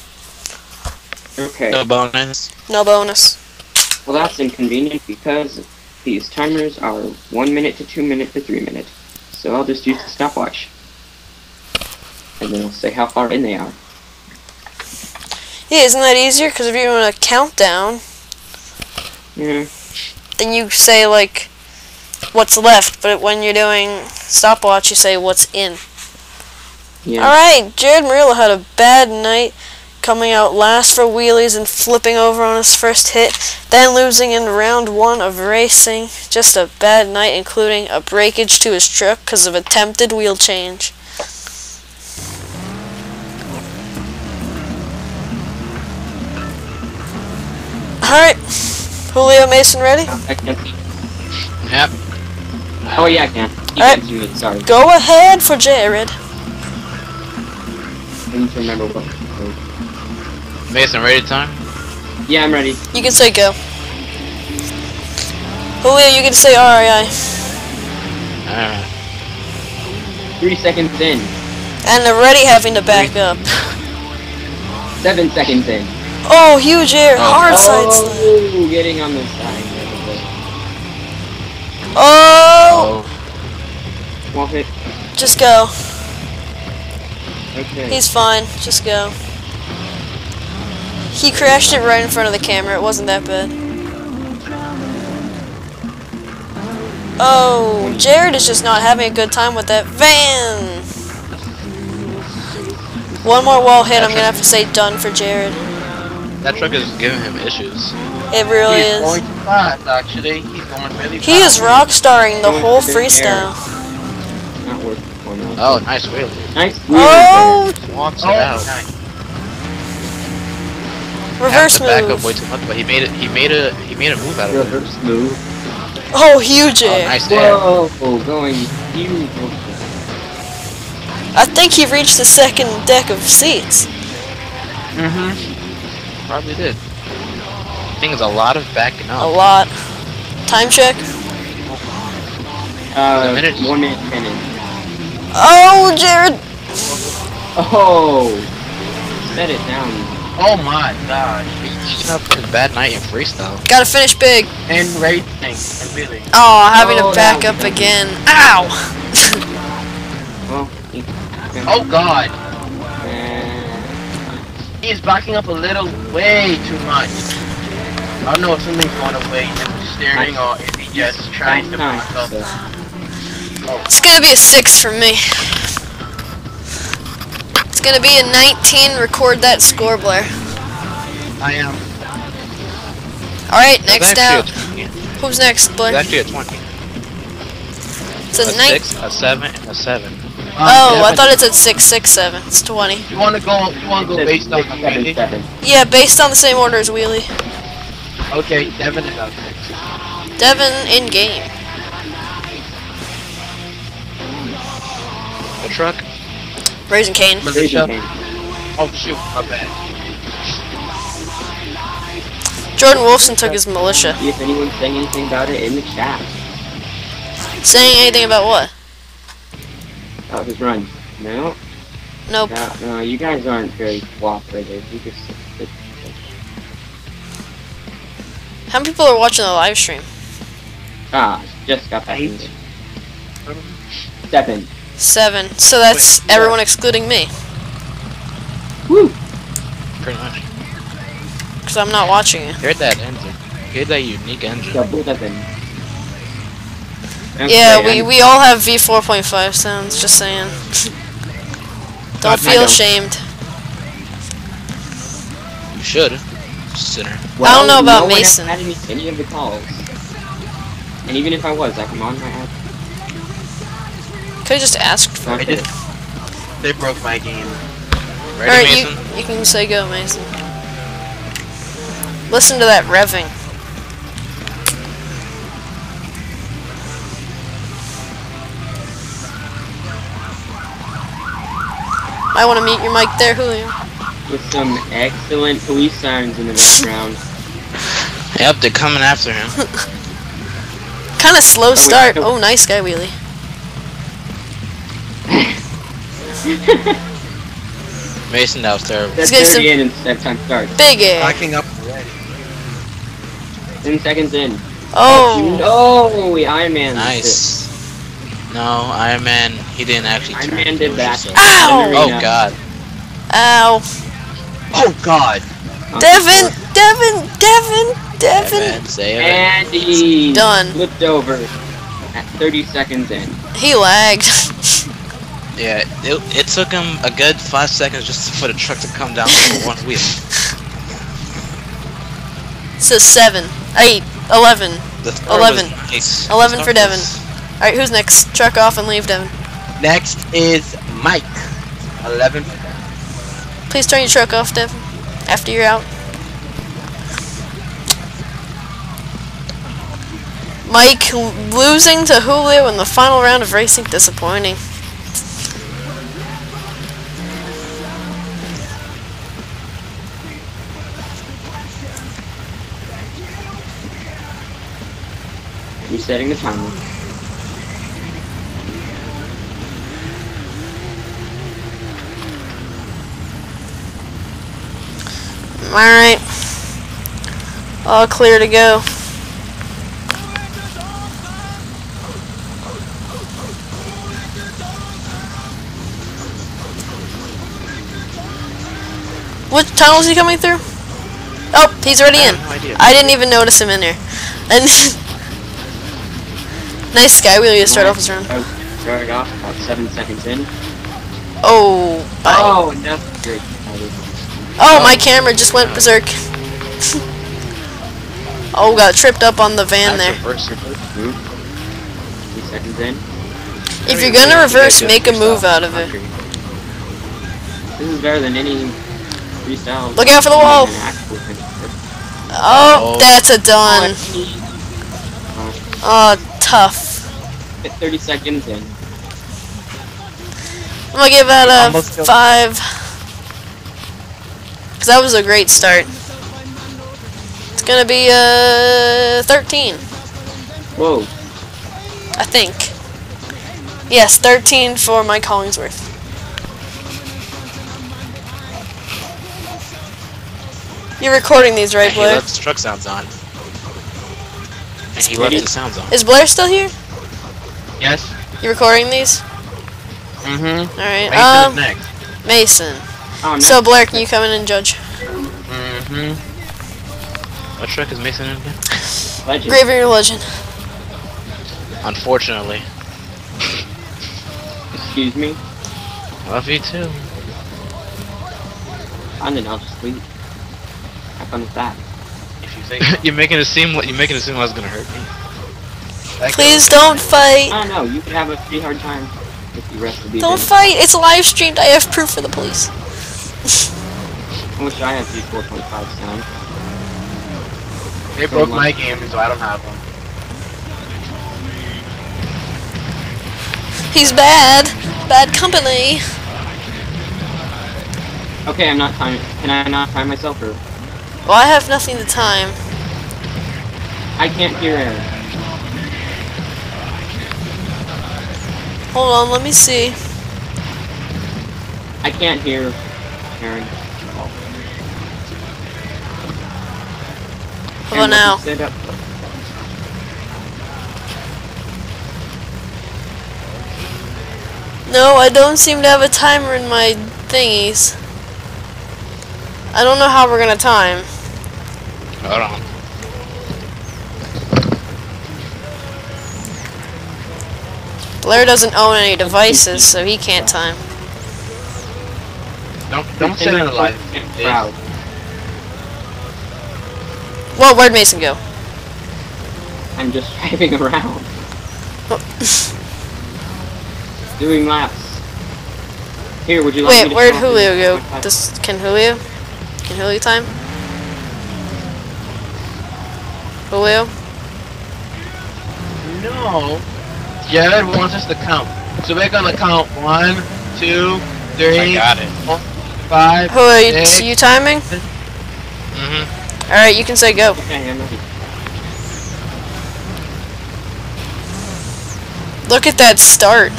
Okay. No bonus. No bonus. Well, that's inconvenient because these timers are 1 minute to 2 minutes to 3 minutes. So I'll just use the stopwatch. And then I'll say how far in they are. Yeah, isn't that easier? Because if you're doing a countdown, Yeah. then you say, like, what's left. But when you're doing stopwatch, you say what's in. Yeah. Alright, Jared Murillo had a bad night, coming out last for wheelies and flipping over on his first hit, then losing in round 1 of racing. Just a bad night, including a breakage to his truck because of attempted wheel change. Alright. Julio, Mason, ready? I can't. Yep. Oh yeah, I can. You Alright. can do it. Sorry. Go ahead for Jared. I need to remember what. Mason, ready time? Yeah, I'm ready. You can say go. Julio, you can say RII. Alright. 3 seconds in. And already having to back up. 7 seconds in. Oh, huge air. Hard side slide. Oh, getting on the side. Oh! Swamp it. Just go. Okay. He's fine. Just go. He crashed it right in front of the camera. It wasn't that bad. Oh, Jared is just not having a good time with that van. One more wall hit, I'm gonna have to say done for Jared. That truck is giving him issues. It really He's is. going fast, actually. He's going really fast. He is rock starring the whole freestyle. Not worth it for me. Oh, nice wheel. Nice. Oh, Wants it Oh, out. nice. reverse Have to back up move. way too much, but he made a move out of it. Reverse move. Oh, huge Oh, air. nice air. Whoa, going huge. I think he reached the second deck of seats. Probably did. Thing is a lot of backing A up. lot. Time check. A minute. 1 minute 10 in. Oh, Jared. Oh! Set it down. Oh my gosh. He's up for a bad night in freestyle. Gotta finish big. And racing. And really. Oh, having to Oh, back that up was- again. Ow! Well, Oh god. uh, He's backing up a little way too much. I don't know if something's going away in the steering or if he just trying to back up. It's gonna be a 6 for me. It's gonna be a 19. Record that score, Blair. I am. Alright, next It's out. actually a 20. Who's next, It's Blair? actually a 20. It's a A 9. 6, a 7, and a 7. Oh, I thought it said 6, 6, 7. It's 20. You wanna go based on the wheelie? 7. Yeah, based on the same order as Wheelie. Okay, Devin is out next. Devin in game. The truck. Raising Cane. Militia. Oh shoot, my bad. Jordan Wolfson took his militia. See if anyone's saying anything about it in the chat. Saying anything about what? About his run. No? Nope. No, you guys aren't very cooperative. You just... How many people are watching the live stream? Just got back in. 7. 7. So that's everyone excluding me. Woo! Pretty much. Because I'm not watching it. Here's that engine. Here's that unique engine. Double 7. Yeah, we all have V4.5 sounds, just saying. Don't I feel don't. ashamed. You should. Sinner. I don't know about no one Mason. had any of the calls. And even if I was, I come on my app. Could've just asked for I it. just, they broke my game. Ready, Alright, Mason? you can say go, Mason. Listen to that revving. I want to mute your mic there, Julio. With some excellent police sirens in the background. Yep, they're coming after him. Kind of slow start. yeah. Oh, nice guy wheelie. Mason, that was terrible. That's Let's get 30 in and that time starts. Big air. Backing up already. 10 seconds in. Oh, Oh, we Iron Man. Nice. No, Iron Man, he didn't actually Iron turn. Man It did was that. just a- Ow! Oh god. ow. Oh god. Devin, Devin. Man, say it. And he Done. flipped over at 30 seconds in. He lagged. Yeah, it took him a good 5 seconds just for the truck to come down for one wheel. It says 7, 8, 11. The start 11. was nice. 11 The for start Devin. was- Alright, who's next? Truck off and leave, Devin. Next is Mike. 11. Please turn your truck off, Devin. After you're out. Mike losing to Julio in the final round of racing, disappointing. Resetting the timer. Alright. All clear to go. What tunnel is he coming through? Oh, he's already in. No idea. I didn't even notice him in there. And nice sky wheel you start off his round. Started off about 7 seconds in. Oh, bye. Oh, and that's great. Oh, my camera just went berserk. Oh, got tripped up on the van there. Reverse move. 3 seconds in. If you're gonna reverse, make a move out of it. This is better than any freestyle. Look out for the wall. Oh, that's a done. Oh, tough. 30 seconds in. I'm gonna give that a Almost killed. 5. Cause that was a great start. It's gonna be 13. Whoa. I think. Yes, 13 for Mike Hollingsworth. You're recording these, right, He Blair? left his truck sounds on. And he left his sounds on. Is Blair still here? Yes. You recording these? Mm-hmm. Alright, Mason's next. Mason. Oh, So Blair, can you come in and judge? Mm-hmm. What truck is Mason in again? Legend. Graver Legend. Unfortunately. Excuse me. Love you too. And then I'll just leave. Have fun with that. If you say You're making it seem like I was gonna hurt me. Please don't fight. I don't know. You could have a pretty hard time with the rest of these. Don't fight. It's live streamed. I have proof for the police. I wish I had these 4.5 sound. they broke my game, so I don't have one. He's bad. Bad company. Okay, I'm not timing. Can I not time myself or? Well, I have nothing to time. I can't hear Aaron. Hold on, let me see. I can't hear Aaron. How about now? Sit up. No, I don't seem to have a timer in my thingies. I don't know how we're gonna time. Hold on. Blair doesn't own any devices, so he can't time. Don't sit in the live. Proud. Well, where'd Mason go? I'm just driving around, doing laps. Here, would you like me Wait, to where'd stop and- Julio go? Can Julio? Can Julio time? Julio? No. Jared wants us to count. So we're gonna count 1, 2, 3, I got it. 4, 5, Julio, 6. you timing? Mm-hmm. Alright, you can say go. Okay, I'm ready. Look at that start.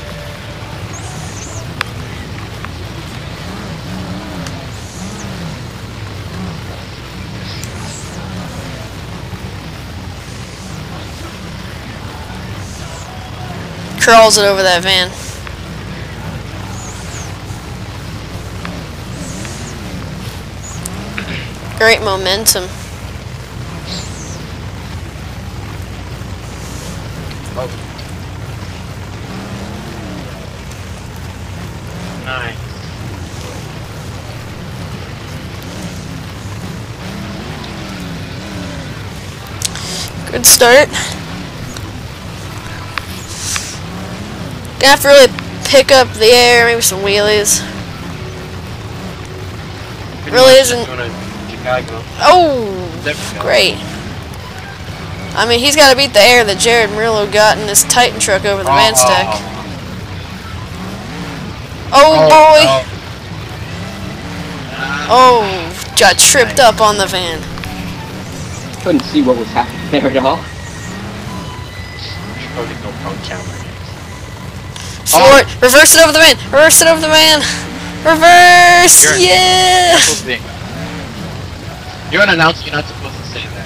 Crawls it over that van. Great momentum. Nice. Good start. Gonna have to really pick up the air, maybe some wheelies. Really isn't. Going to Chicago. Oh, There we go. great. I mean, he's got to beat the air that Jared Murillo got in his Titan truck over the van stack. Oh, boy! Oh, got tripped up on the van. Couldn't see what was happening there at all. Probably no phone camera. Forward! Reverse it over the van! Reverse it over the van! Reverse! Yeah! You're an announcer, you're not supposed to say that.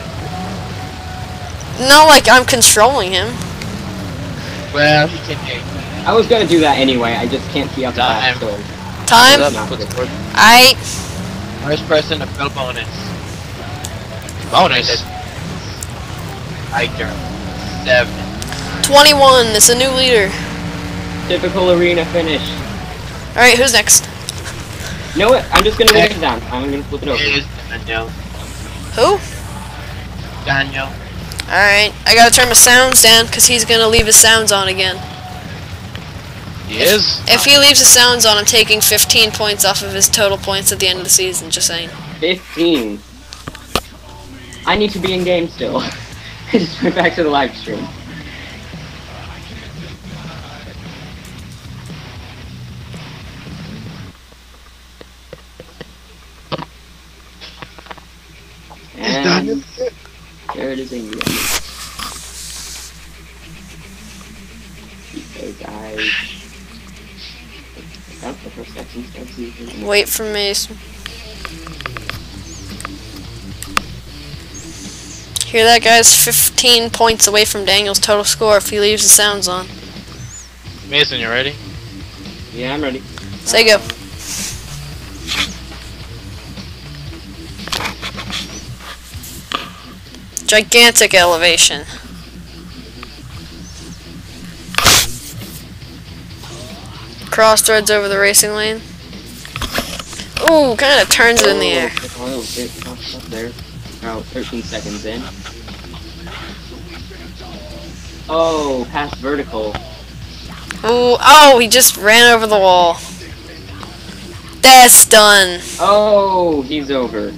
Not like I'm controlling him. Well, he can get I was gonna do that anyway, I just can't see up that, so... Time? Aight. first person to fill bonus. Bonus? I turn 7. 21, it's a new leader. Typical arena finish. Alright, who's next? You know what? I'm just gonna leave it down. I'm gonna flip it over. It is Daniel. Who? Daniel. Alright, I gotta turn my sounds down because he's gonna leave his sounds on again. He is? If he leaves his sounds on, I'm taking 15 points off of his total points at the end of the season, just saying. 15. I need to be in game still. I just went back to the live stream. And there it is in the end. Because the first section. Wait for me. Hear that, guys? 15 points away from Daniel's total score if he leaves the sounds on. Mason, you ready? Yeah, I'm ready. Say go. Gigantic elevation. Cross threads over the racing lane. Ooh, kind of turns it in the air. Oh, it up there. Oh, 13 seconds in. Oh, past vertical. Ooh, oh, he just ran over the wall. That's done. Oh, he's over.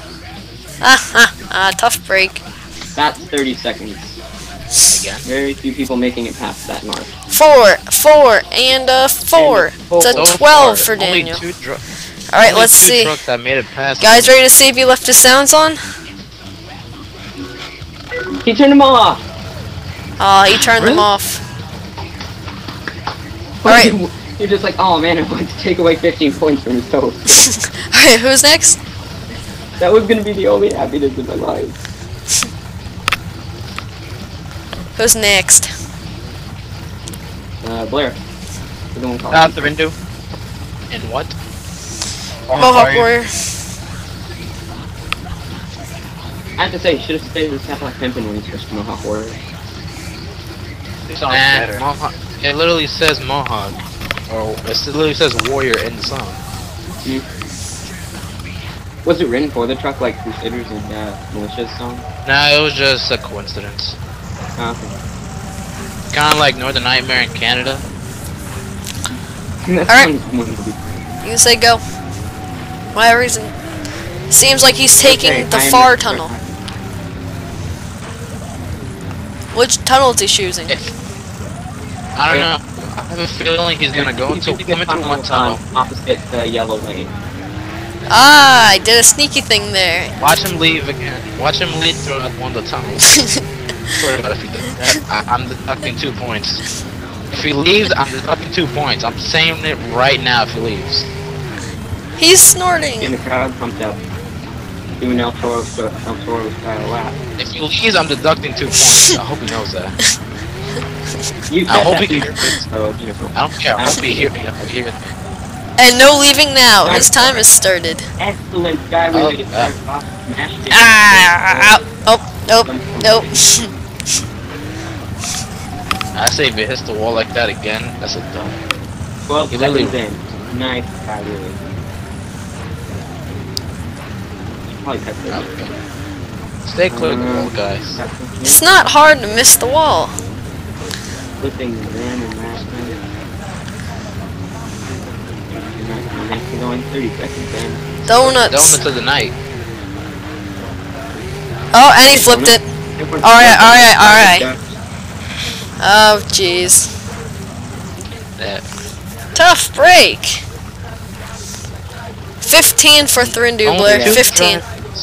Tough break. That's 30 seconds. Again? Very few people making it past that mark. 4, and 4. It's a 12 for Daniel. Alright, let's see. Trucks that made it past. Guys, ready to see if he left his sounds on? He turned them off! He turned them off. Alright. You're just like, oh man, I want to take away 15 points from his total. Alright, who's next? That was gonna be the only happiness in my life. Who's next? Blair. Out the window. And what? Mohawk Warrior. I have to say, should have stayed with Catholic Pimpin when he switched to Mohawk Warrior. This sounds better. Mohawk. It literally says Mohawk. Or it literally says Warrior in the song. Was it written for the truck like Crusaders and Militia's song? Nah, it was just a coincidence. Oh, okay. Kind of like Northern Nightmare in Canada. Alright. You can say go. Whatever reason. Seems like he's taking the far tunnel. Which tunnel is he choosing? I don't know. I have a feeling he's gonna go into one tunnel. Opposite the yellow lane. Ah, I did a sneaky thing there. Watch him leave again. Watch him leave through one of the tunnels. Sorry about if he does that. I'm deducting 2 points. If he leaves, I'm deducting 2 points. I'm saying it right now if he leaves. He's snorting. Getting the crowd pumped up. Doing El Toro style lap. If he leaves, I'm deducting 2 points. I hope he knows that. I hope he hears it. So, beautiful. I don't care. I hope he hears me. And no leaving now. His time has started. Excellent guy. Nope. I say if it hits the wall like that again, that's a dumb. 12 He literally- seconds in. Nice guy, really. Probably cut through. Okay. Stay clear of the wall, guys. It's not hard to miss the wall. Flipping then and last minute. Going 30 seconds in. Donuts. Donuts of the night. Oh, and he flipped it. Alright. Oh, jeez. That. Tough break. 15 for Thrindu, Blair. 15.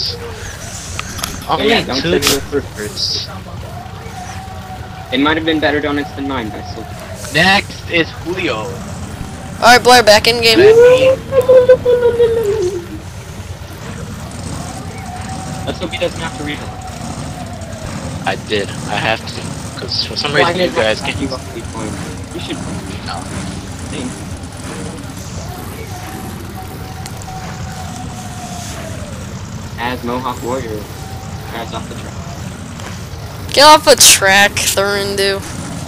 Only Yeah, don't two say the first. It might have been better donuts than mine, but still. Next is Julio. Alright, Blair, back in game. Let's hope he doesn't have to read it. I did. I have to. Because for some reason you guys can't. You should. No. Thanks. As Mohawk Warrior drives off the track. Get off the track, Thrindu.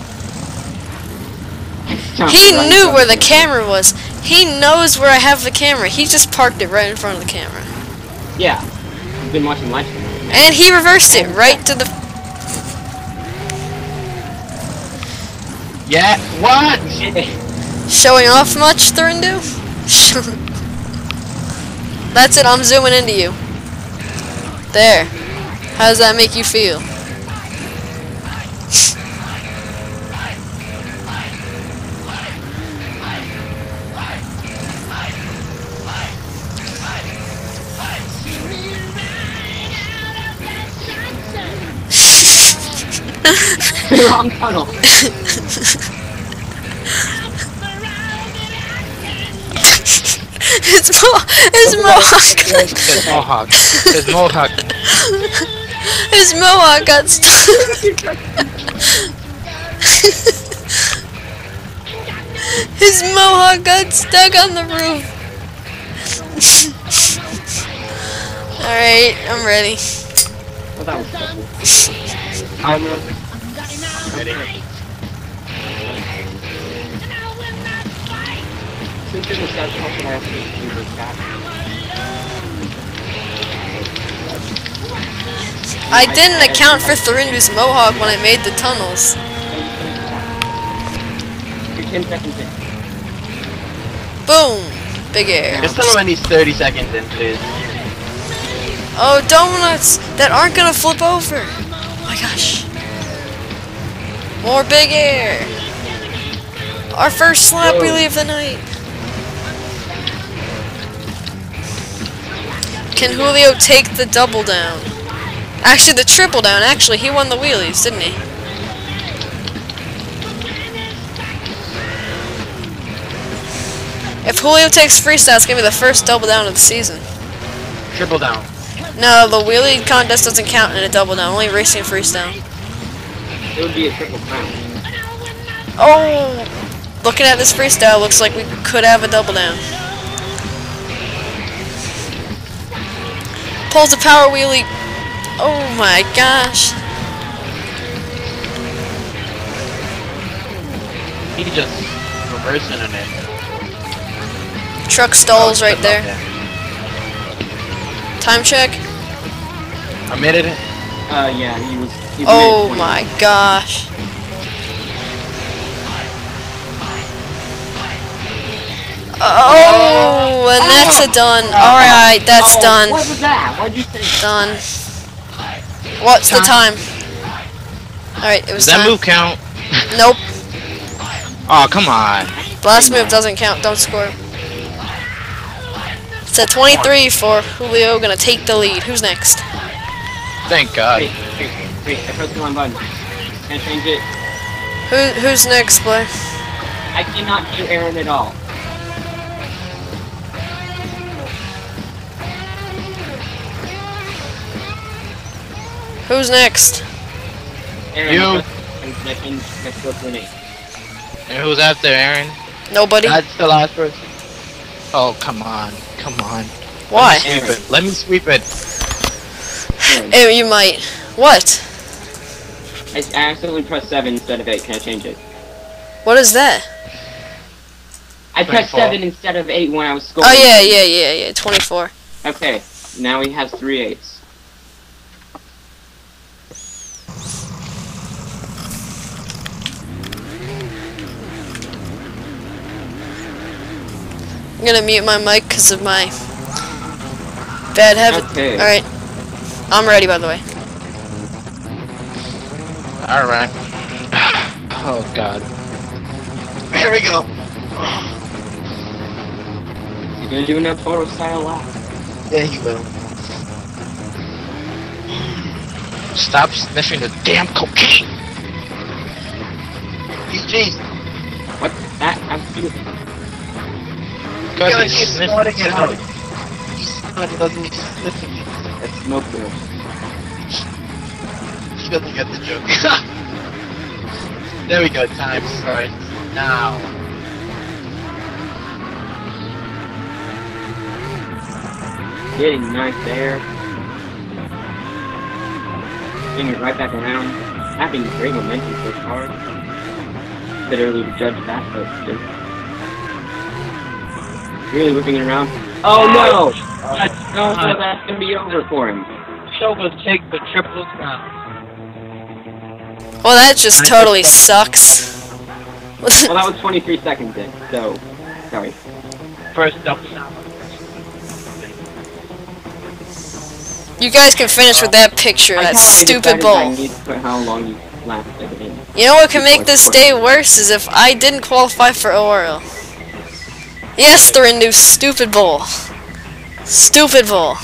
He knew where the camera was. He knows where I have the camera. He just parked it right in front of the camera. Yeah. I've been watching live stream. And he reversed it right to the... Yeah, what? Showing off much, Thrindu? That's it, I'm zooming into you. There. How does that make you feel? Wrong tunnel. His mohawk. His mohawk. His mohawk. His mohawk got stuck. His mohawk got stuck on the roof. Alright, I'm ready. Well, that was cool. I'm ready. Since it was that helpful, I have to do this back. I didn't account for Thrindu's mohawk when I made the tunnels. You're 10 seconds in. Boom! Big air. Just tell him I need 30 seconds in, please. Oh, donuts that aren't gonna flip over. Oh my gosh. More big air. Our first slap wheelie of the night. Can Julio take the double down? Actually, the triple down. Actually, he won the wheelies, didn't he? If Julio takes freestyle, it's gonna be the first double down of the season. Triple down. No, the wheelie contest doesn't count in a double down. Only racing and freestyle. It would be a triple crown. Oh! Looking at this freestyle, looks like we could have a double down. Pulls a power wheelie. Oh my gosh. He just reversing on it. Truck stalls right there. Time check. I made it. Yeah, he was. Oh my gosh. Oh, and that's a done. Alright, that's done. What was that? What'd you say? Done. What's the time? Alright, it was Does that time. move count? Nope. Oh, come on. Last move doesn't count. Don't score. It's at 23 for Julio. Gonna take the lead. Who's next? Thank God. Wait, I pressed the wrong button. Can't change it. Who's next, Blair? I cannot hear Aaron at all. Who's next? Aaron, You. And who's out there, Aaron? Nobody. That's the last person. Oh, come on. Come on. Why? Sweep it. Let me sweep it. Eh, you might. What? I accidentally pressed 7 instead of 8. Can I change it? What is that? I pressed 24. 7 instead of 8 when I was scoring. Oh yeah. 24. Okay, now he has 3 8s. I'm gonna mute my mic because of my bad habit. Okay. Alright. I'm ready, by the way. Alright. Oh god. Here we go. You're gonna do enough photo style lap. Yeah, he will. Stop sniffing the damn cocaine! Jeez. What? That? I'm stupid. Because He's he's sniffing. snorting it out. He's snorting, doesn't he? Sniffing it. That's smoke girl. He doesn't get the joke. There we go, time starts now. Getting nice there. Bring it right back around. Having great momentum so far. A bit early to judge that, but still. Really whipping it around. Oh no! No, that's gonna be over for him. Shogo take the triples now. Well, that just totally sucks. Well, that was 23 seconds in, so sorry. First double down. You guys can finish with that picture, that stupid I bowl. need to put how long you lasted in. You know what can make this day worse is if I didn't qualify for ORL. Yes, the renewed stupid bowl. Stupid bowl.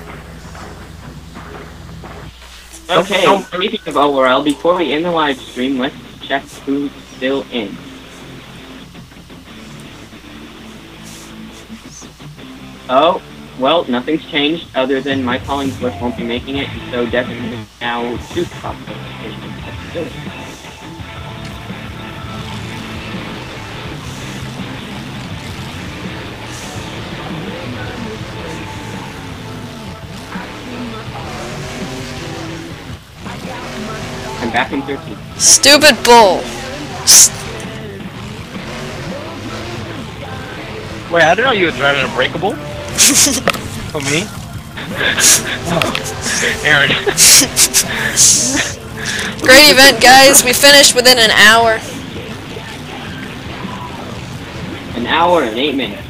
Okay, speaking of ORL, before we end the live stream, let's check who's still in. Oh, well, nothing's changed other than Mike Hollingsworth won't be making it, so definitely now 2 spots. I'm back in 13. Stupid bull. Wait, I didn't know you were driving a breakable. For me? Aaron. Great event, guys. We finished within an hour. An hour and 8 minutes.